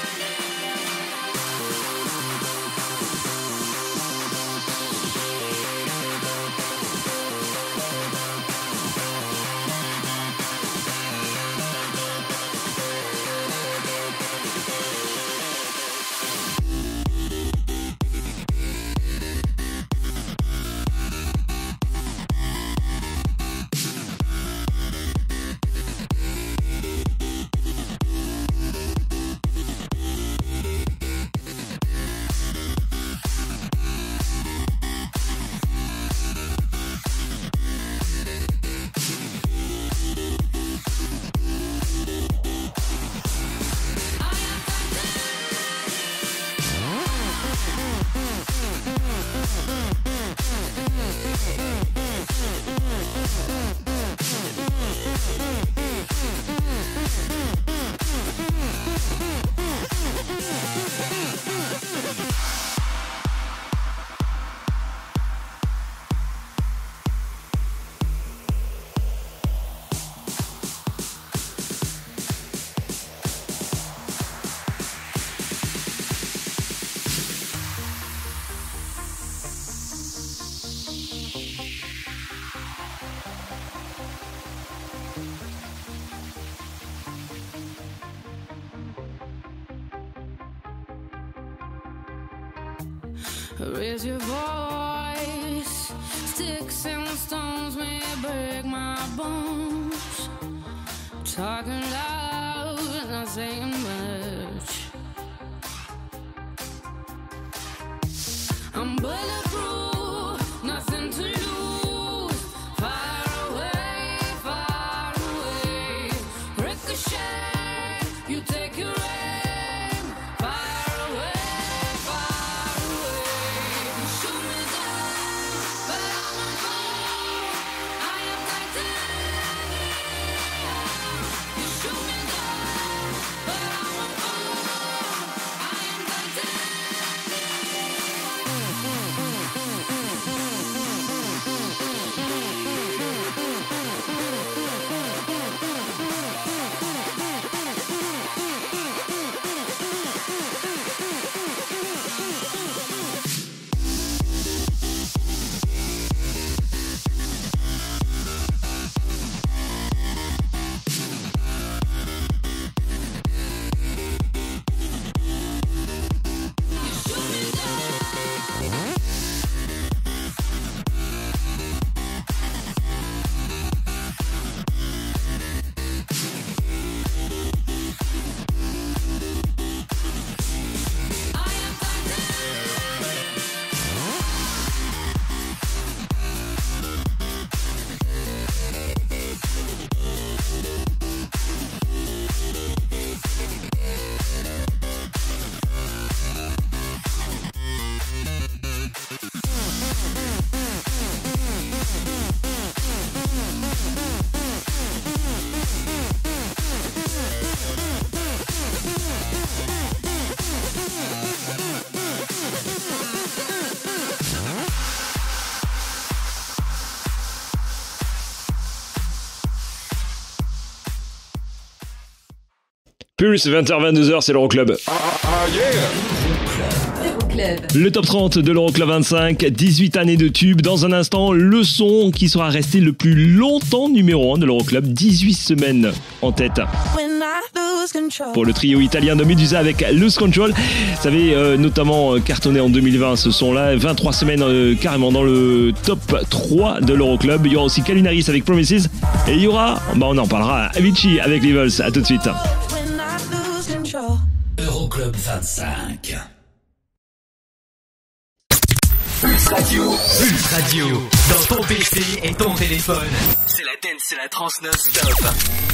Raise your voice. Sticks and stones may break my bones. Talking loud, not saying much. I'm bulletproof, nothing to lose. Far away, far away. Ricochet, you take your aim. Far away, far away. You shoot me down, but I won't fall. I am titanium. You shoot me down, but I won't fall. I am titanium. Pulse, vingt heures vingt-deux heures, c'est l'Euroclub. Le top trente de l'Euroclub vingt-cinq, dix-huit années de tube. Dans un instant, le son qui sera resté le plus longtemps numéro un de l'Euroclub, dix-huit semaines en tête. When I Pour le trio italien de Medusa avec Lose Control. Ça avait euh, notamment cartonné en deux mille vingt ce son-là. vingt-trois semaines euh, carrément dans le top trois de l'Euroclub. Il y aura aussi Calvin Harris avec Promises. Et il y aura, bah on en parlera, Avicii avec Levels. À tout de suite. Euroclub vingt-cinq. Pulse Radio. Pulse Radio. Dans ton P C et ton téléphone. C'est la dance, c'est la trance non-stop.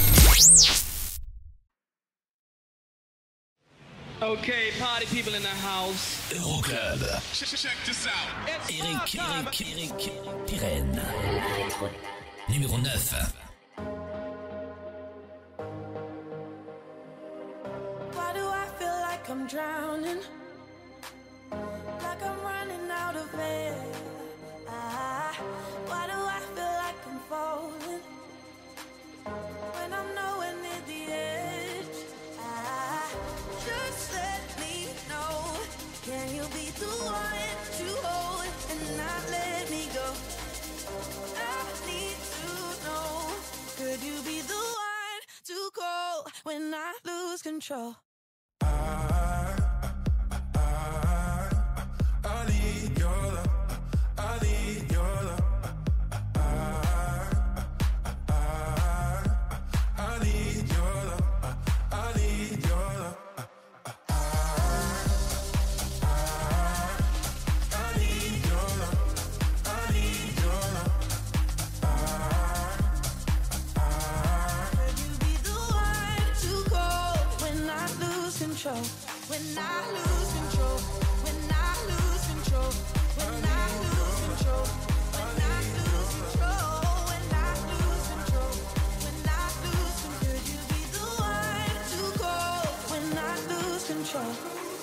Okay, party people in the house. Euroclub. Check, check this out. Eric, Eric, Eric, Pirenne. Numéro neuf. Why do I feel like I'm drowning? Like I'm running out of air. Ah, why do I feel like I'm falling when I'm nowhere near the edge? Ah, just let me know. Can you be the one to hold and not let me go? I need to know. Could you be the one to call when I lose control? I need your love, I need your love. I, I, I need your love, I need your love. I, I need your love, I need your love. Could you be the one to call when I lose control? When I lose control, when I lose control, when I lose control, when I lose control, when I lose control, when I lose control. Could you be the one to call when I lose control?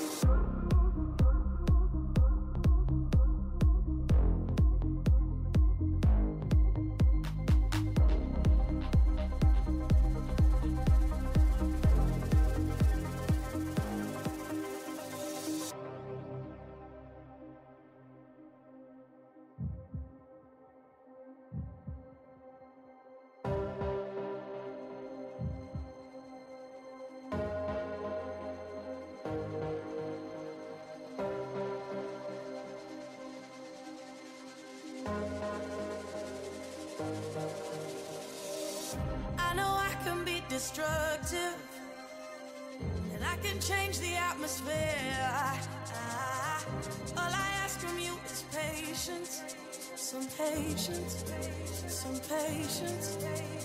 I know I can be destructive, and I can change the atmosphere. I, I, all I ask from you is patience, some patience, some patience.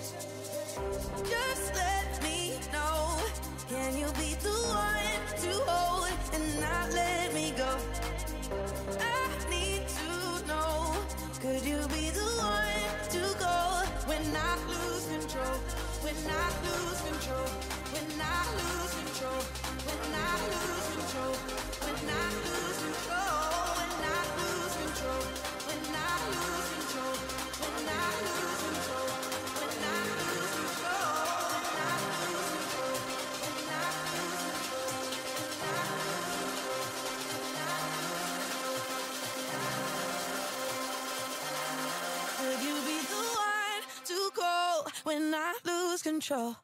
Just let me know. Can you be the one to hold and not let me go? I need to know. Could you be the one to go when I lose control? When I lose control, when I lose control, when I lose control, when I lose control, when I lose control, when I lose control, when I lose control, when I lose control, when I lose control, when I lose control. Could you be the one to call when I lose control?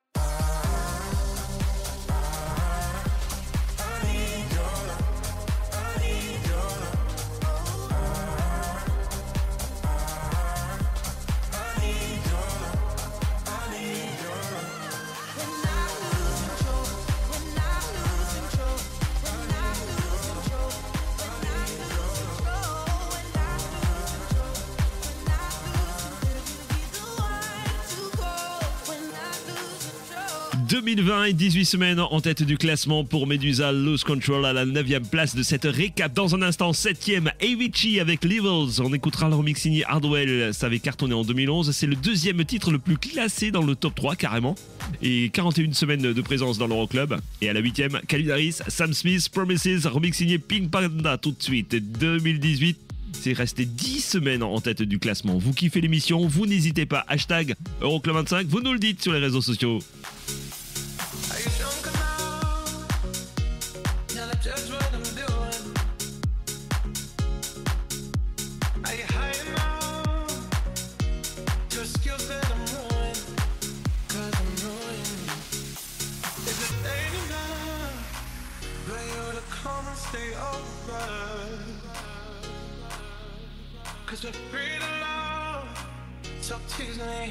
deux mille vingt et dix-huit semaines en tête du classement pour Medusa, Lose Control à la neuvième place de cette récap. Dans un instant, septième, Avicii avec Levels. On écoutera le remix signé Hardwell, ça avait cartonné en deux mille onze. C'est le deuxième titre le plus classé dans le top trois carrément. Et quarante et une semaines de présence dans l'Euroclub. Et à la huitième, Calvin Harris, Sam Smith, Promises, remix signé Pink Panda tout de suite. deux mille dix-huit. C'est resté dix semaines en tête du classement. Vous kiffez l'émission, vous n'hésitez pas. Hashtag Euroclub vingt-cinq, vous nous le dites sur les réseaux sociaux. excuse me.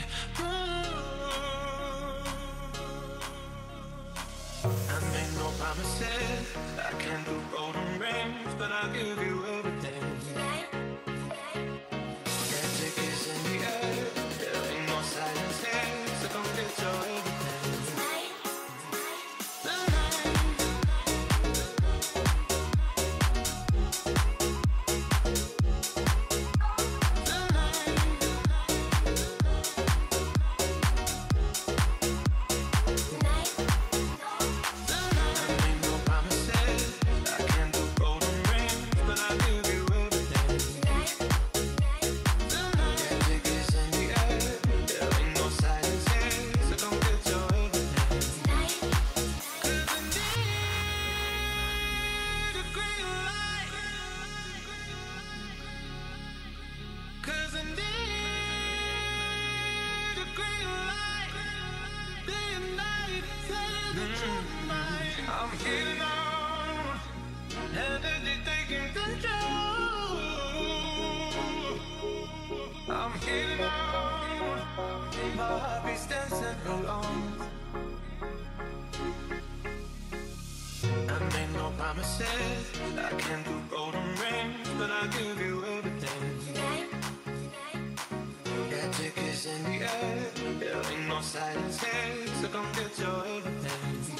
I made no promises. I can't do golden rings, but I'll give you everything. Got tickets in the air. There ain't no silence here, so come get your everything. I'm getting on, heavily taking control. I'm getting on, my heart beats dancing along. I made no promises, I can't do golden rings, but I'll give you everything. Got tickets in the air, there ain't no silence here, so come get your everything.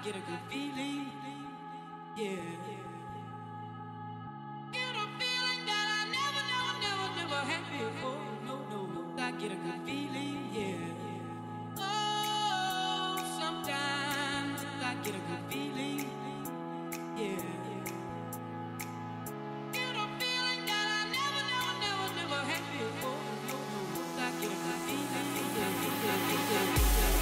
get a good feeling. Yeah. Get a feeling that I never, never, never, never had before. No, no, no. I get a good feeling. Yeah. Oh, sometimes I get a good feeling. Yeah. Get a feeling that I never, never, never, never had before. No, no, no. I get a good feeling. Yeah, yeah, yeah, yeah, yeah.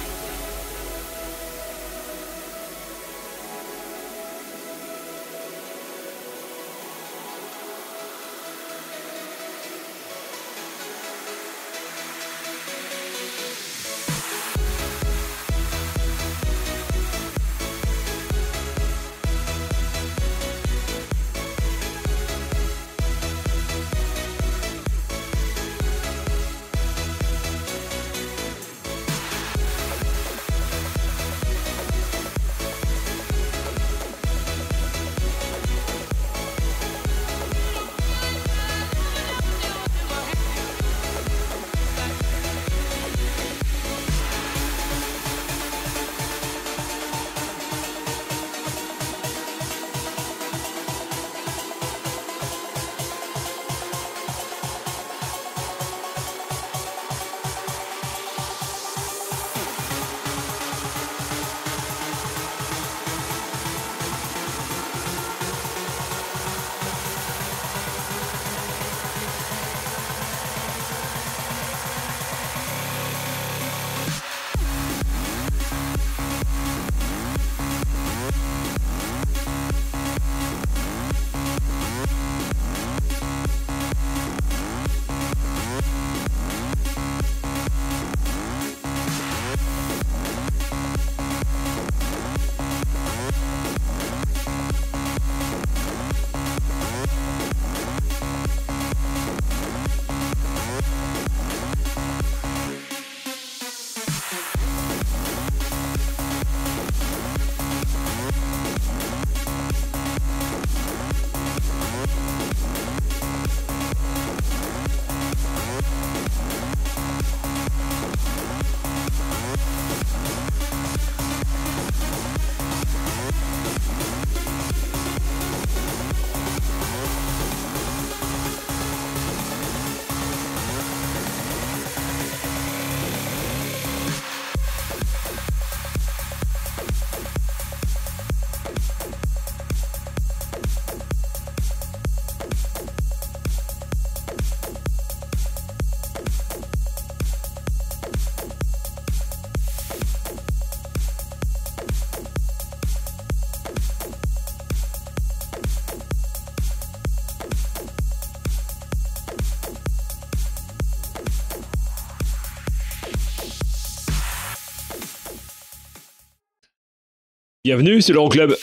Bienvenue, c'est l'Euroclub.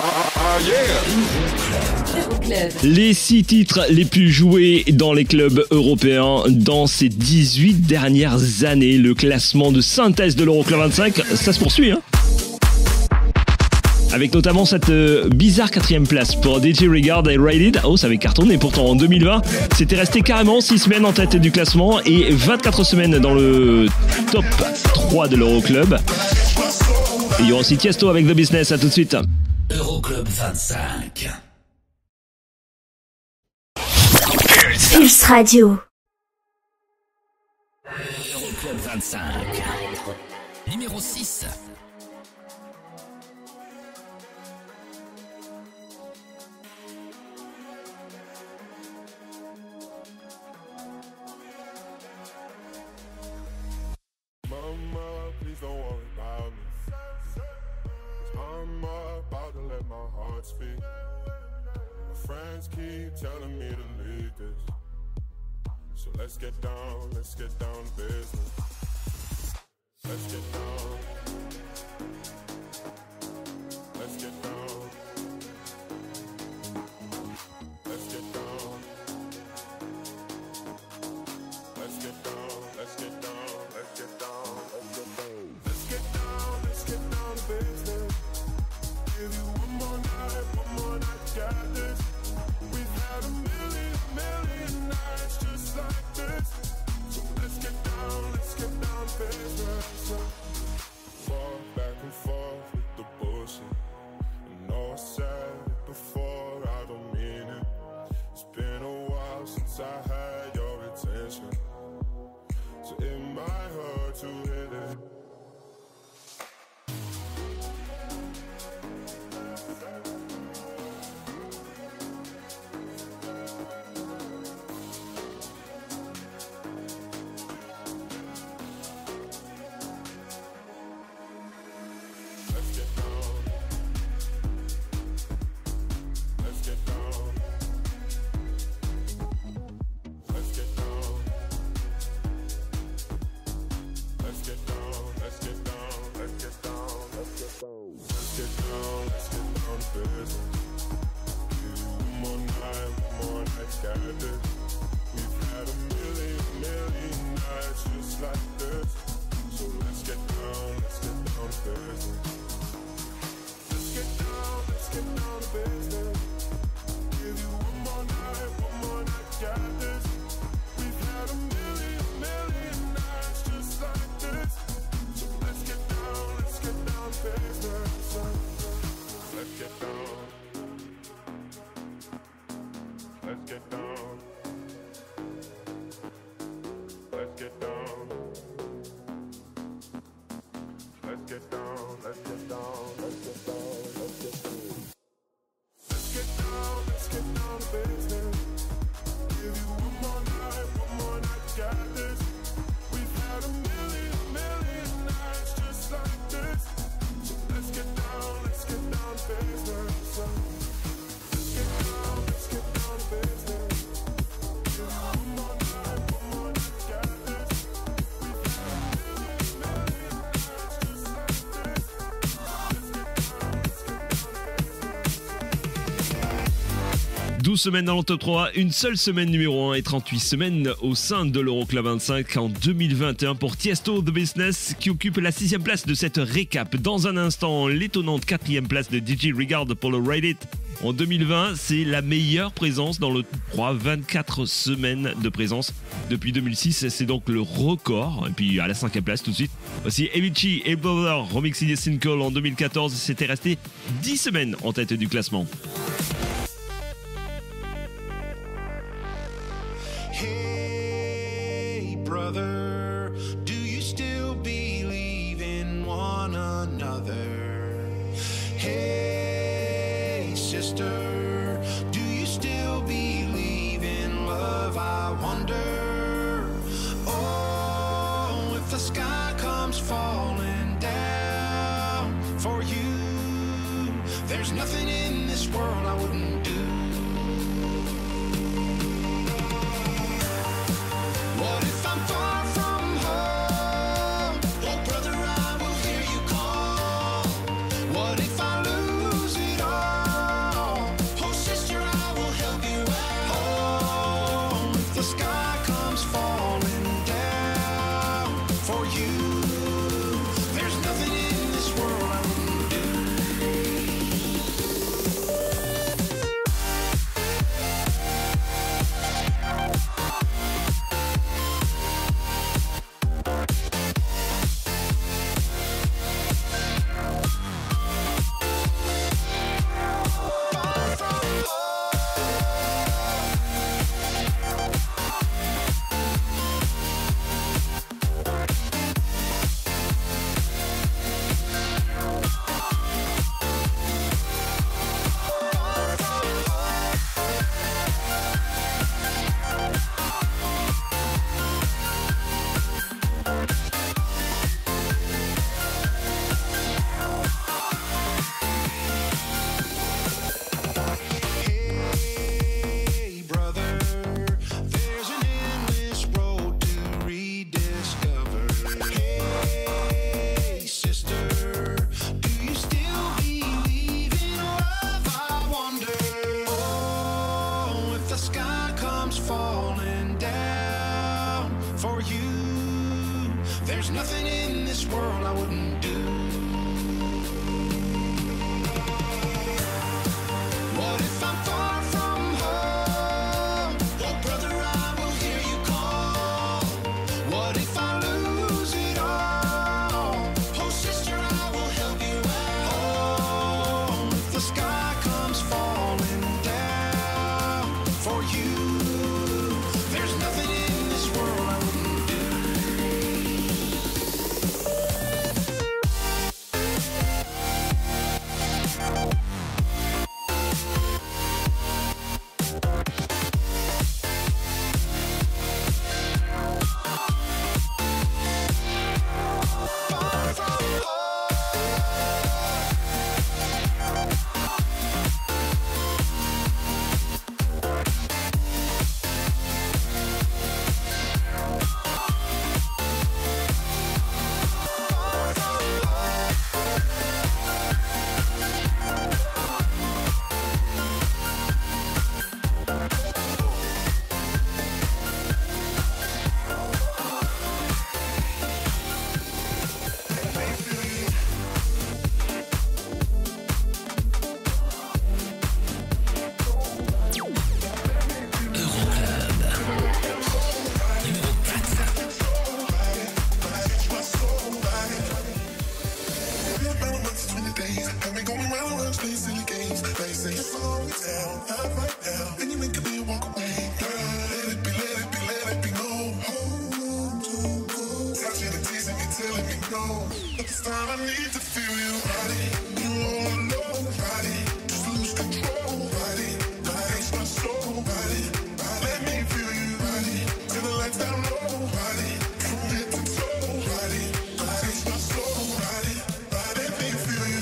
Les six titres les plus joués dans les clubs européens dans ces dix-huit dernières années. Le classement de synthèse de l'Euroclub vingt-cinq, ça se poursuit, hein. Avec notamment cette euh, bizarre quatrième place pour D J Regard et Ride It. Oh, ça avait cartonné. Pourtant, en deux mille vingt, c'était resté carrément six semaines en tête du classement et vingt-quatre semaines dans le top trois de l'Euroclub. Et il y aura aussi Tiesto avec The Business. À tout de suite. Euroclub vingt-cinq. Pulse Radio. Euroclub vingt-cinq. Numéro six. Speak. My friends keep telling me to leave this, so let's get down, let's get down to business. Let's get down. Let's get down. Let's get down. Let's get down. Let's get down. Let's get down. Let's get down. Let's get down. Let's get down to business. Give you one more night, one more night, got this. We've had a million, million nights just like this. So let's get down, let's get down to business. business. Give you one more night, one more night, got this. We've had a million, million nights just like this. So let's get down, let's get down to business. Let's get down, let's get down to business. Give you one more night, one more night, got this. We've had a million, million nights just like this. So let's get down, let's get down to business. Let's get down. Let's get down. Let's get down. Let's get down. Let's get down. Let's get down. Let's get down. Let's get down. Let's get down to business. Give you one more night, one more night, got this. We've had a million, million nights just like this. So let's get down. Let's get down to business. Let's get down. Let's get down to business. Give you one more night, one more night, got this. We've had a million, million nights just like this. Let's get down. Let's get down to business. douze semaines dans le top trois, une seule semaine numéro un et trente-huit semaines au sein de l'Euroclub vingt-cinq en deux mille vingt et un pour Tiesto The Business qui occupe la sixième place de cette récap. Dans un instant, l'étonnante quatrième place de D J Regard pour le Ride It. En deux mille vingt, c'est la meilleure présence dans le top trois, vingt-quatre semaines de présence depuis deux mille six, c'est donc le record. Et puis à la cinquième place tout de suite, aussi Avicii et Brother remixé Single en deux mille quatorze, c'était resté dix semaines en tête du classement. Hey, brother, do you still believe in one another? Hey, sister, do you still believe in love? I wonder. Oh, if the sky comes falling down for you, there's nothing in this world I wouldn't do. What if I'm far from home? Oh, brother, I will hear you call. What if I lose it all? Oh, sister, I will help you out. Oh, if the sky comes falling down for you, there's nothing in this world I wouldn't do. much play silly games. They say slow it down, not right now. Then you make a me walk away. Girl, let it be, let it be, let it be known. Home to go. Touching and teasing me, telling me no. But this time I need to feel you. Body, you all alone. Body, just lose control. Body, nice my soul. Body, body, let me feel you. Body, till the lights down low. Body, from head to toe. Body, nice my soul. Body, body, let me feel you.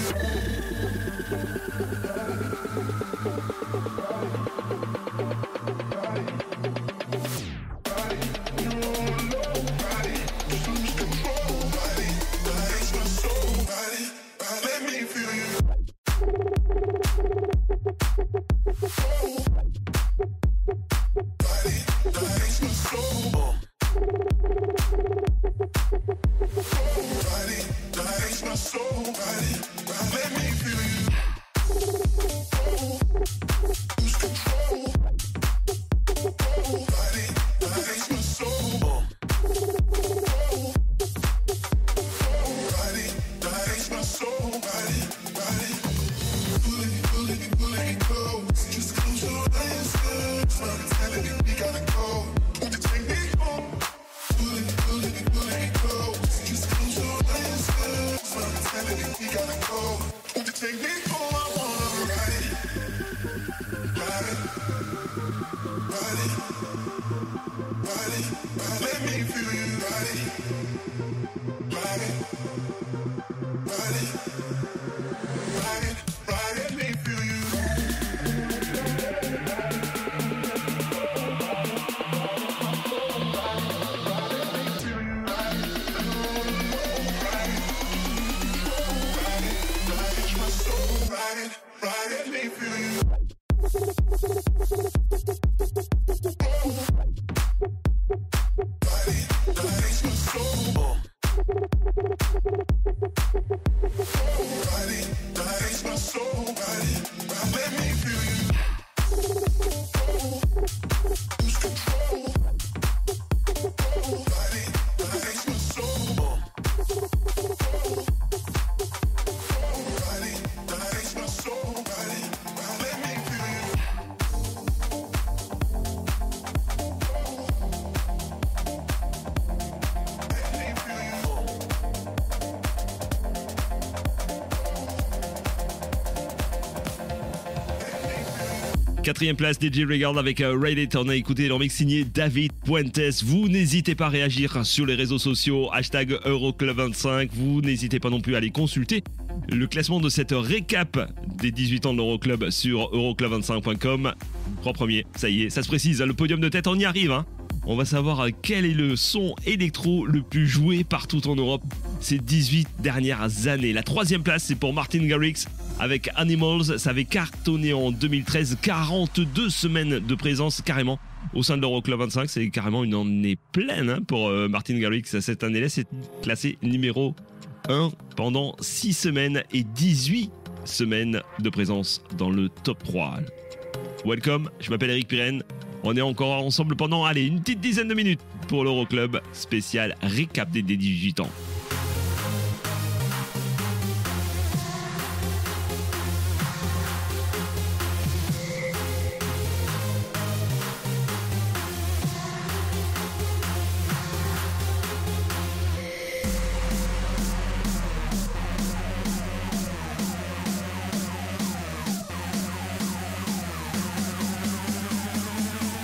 Quatrième place, D J Regard avec uh, Ride It. On a écouté leur mix signé David Puentes. Vous n'hésitez pas à réagir sur les réseaux sociaux, hashtag Euroclub vingt-cinq. Vous n'hésitez pas non plus à aller consulter le classement de cette récap des dix-huit ans de l'Euroclub sur euroclub vingt-cinq point com. Trois premiers, ça y est, ça se précise, le podium de tête, on y arrive. Hein. On va savoir quel est le son électro le plus joué partout en Europe ces dix-huit dernières années. La troisième place, c'est pour Martin Garrix avec Animals. Ça avait cartonné en deux mille treize, quarante-deux semaines de présence carrément au sein de l'Euroclub vingt-cinq. C'est carrément une année pleine hein, pour euh, Martin Garrix. Cette année-là, c'est classé numéro un pendant six semaines et dix-huit semaines de présence dans le top trois. Welcome, je m'appelle Eric Pirenne. On est encore ensemble pendant, allez, une petite dizaine de minutes pour l'Euroclub spécial récap des dix-huit ans.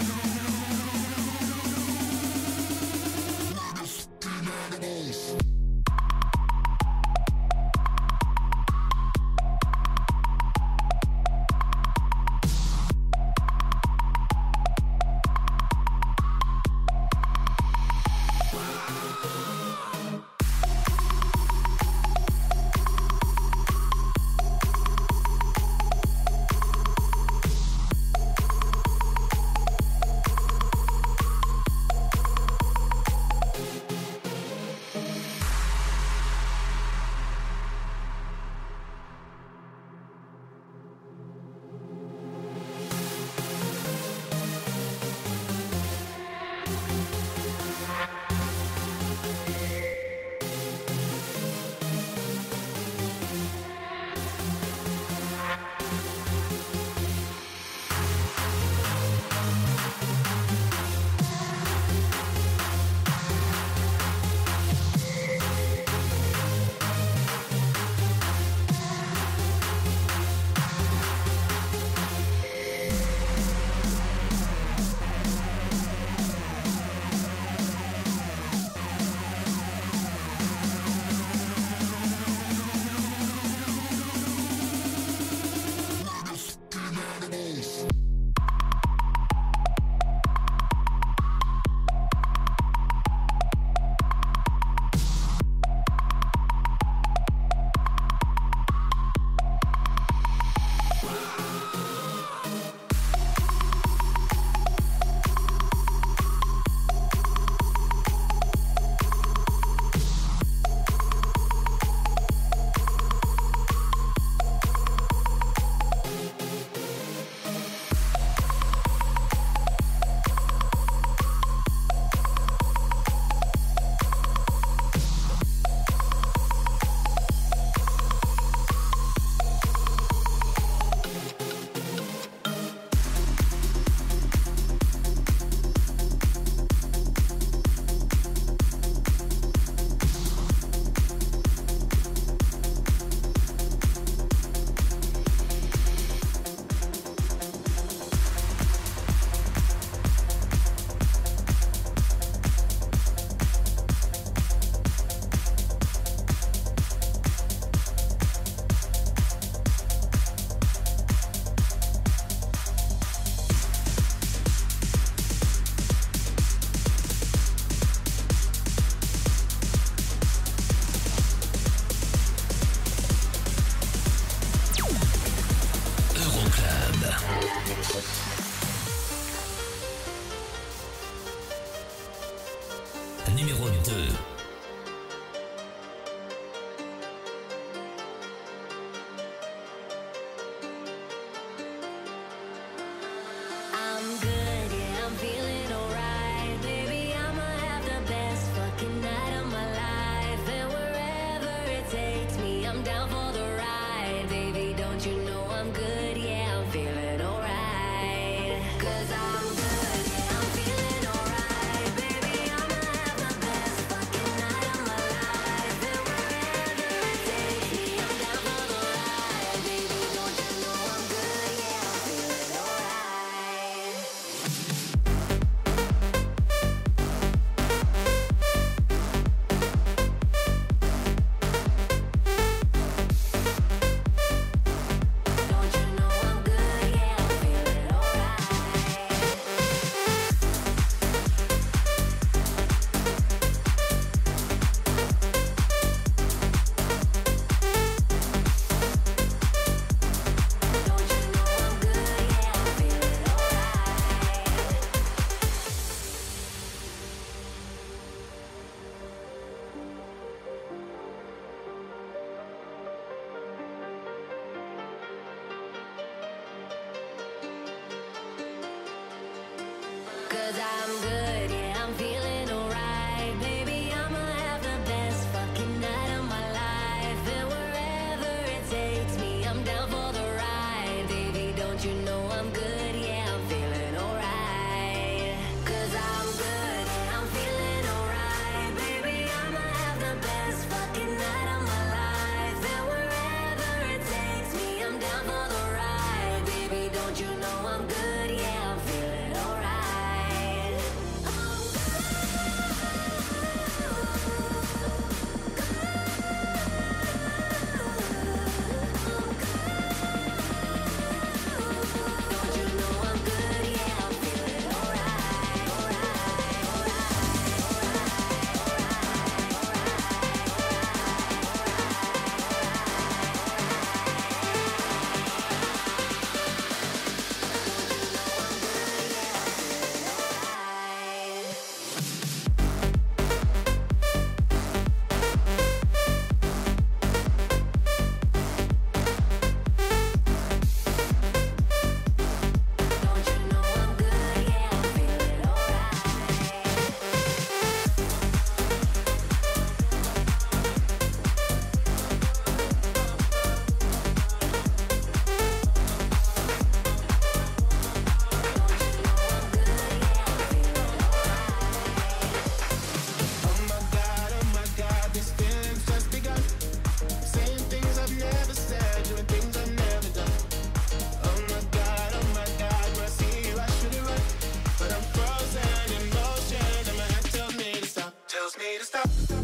Animals.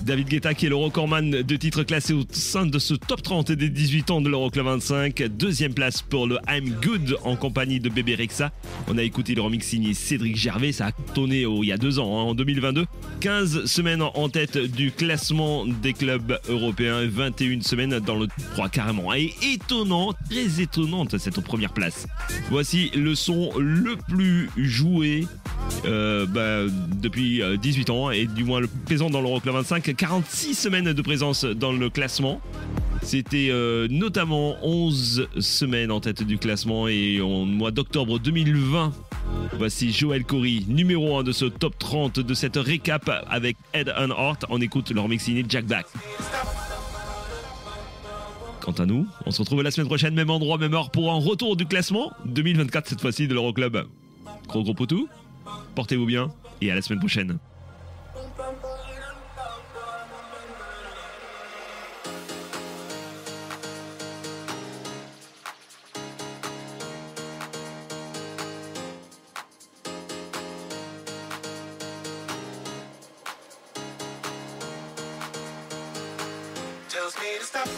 David Guetta qui est le recordman de titres classés au sein de ce top trente des dix-huit ans de l'Euroclub vingt-cinq. Deuxième place pour le I'm Good en compagnie de Bébé Rexha. On a écouté le remix signé Cédric Gervais, ça a tourné oh, il y a deux ans, hein, en deux mille vingt-deux. quinze semaines en tête du classement des clubs européens, vingt et une semaines dans le trois carrément. Et étonnant, très étonnante cette première place. Voici le son le plus joué euh, bah, depuis dix-huit ans et du moins le plus présent dans l'Euroclub vingt-cinq. quarante-six semaines de présence dans le classement. C'était euh, notamment onze semaines en tête du classement et au mois d'octobre deux mille vingt. Voici Joël Corry, numéro un de ce top trente de cette récap avec Head and Heart. On écoute leur mix signé Jack Black. Quant à nous, on se retrouve la semaine prochaine, même endroit, même heure, pour un retour du classement deux mille vingt-quatre cette fois-ci de l'Euroclub. Gros gros potou, portez-vous bien et à la semaine prochaine. Tells me to stop.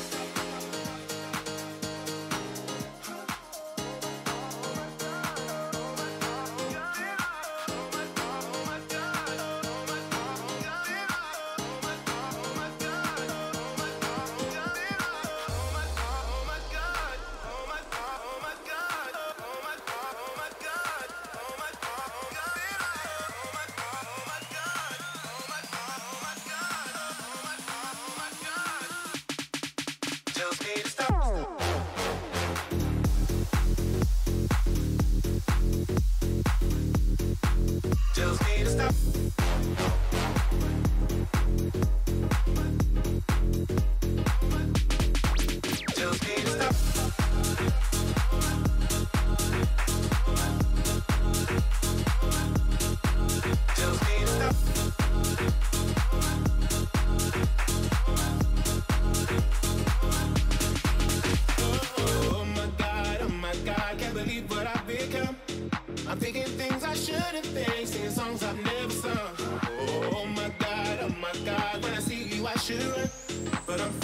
I'm thinking things I shouldn't think, singing songs I've never sung. Oh my God, oh my God, when I see you I should run, but I'm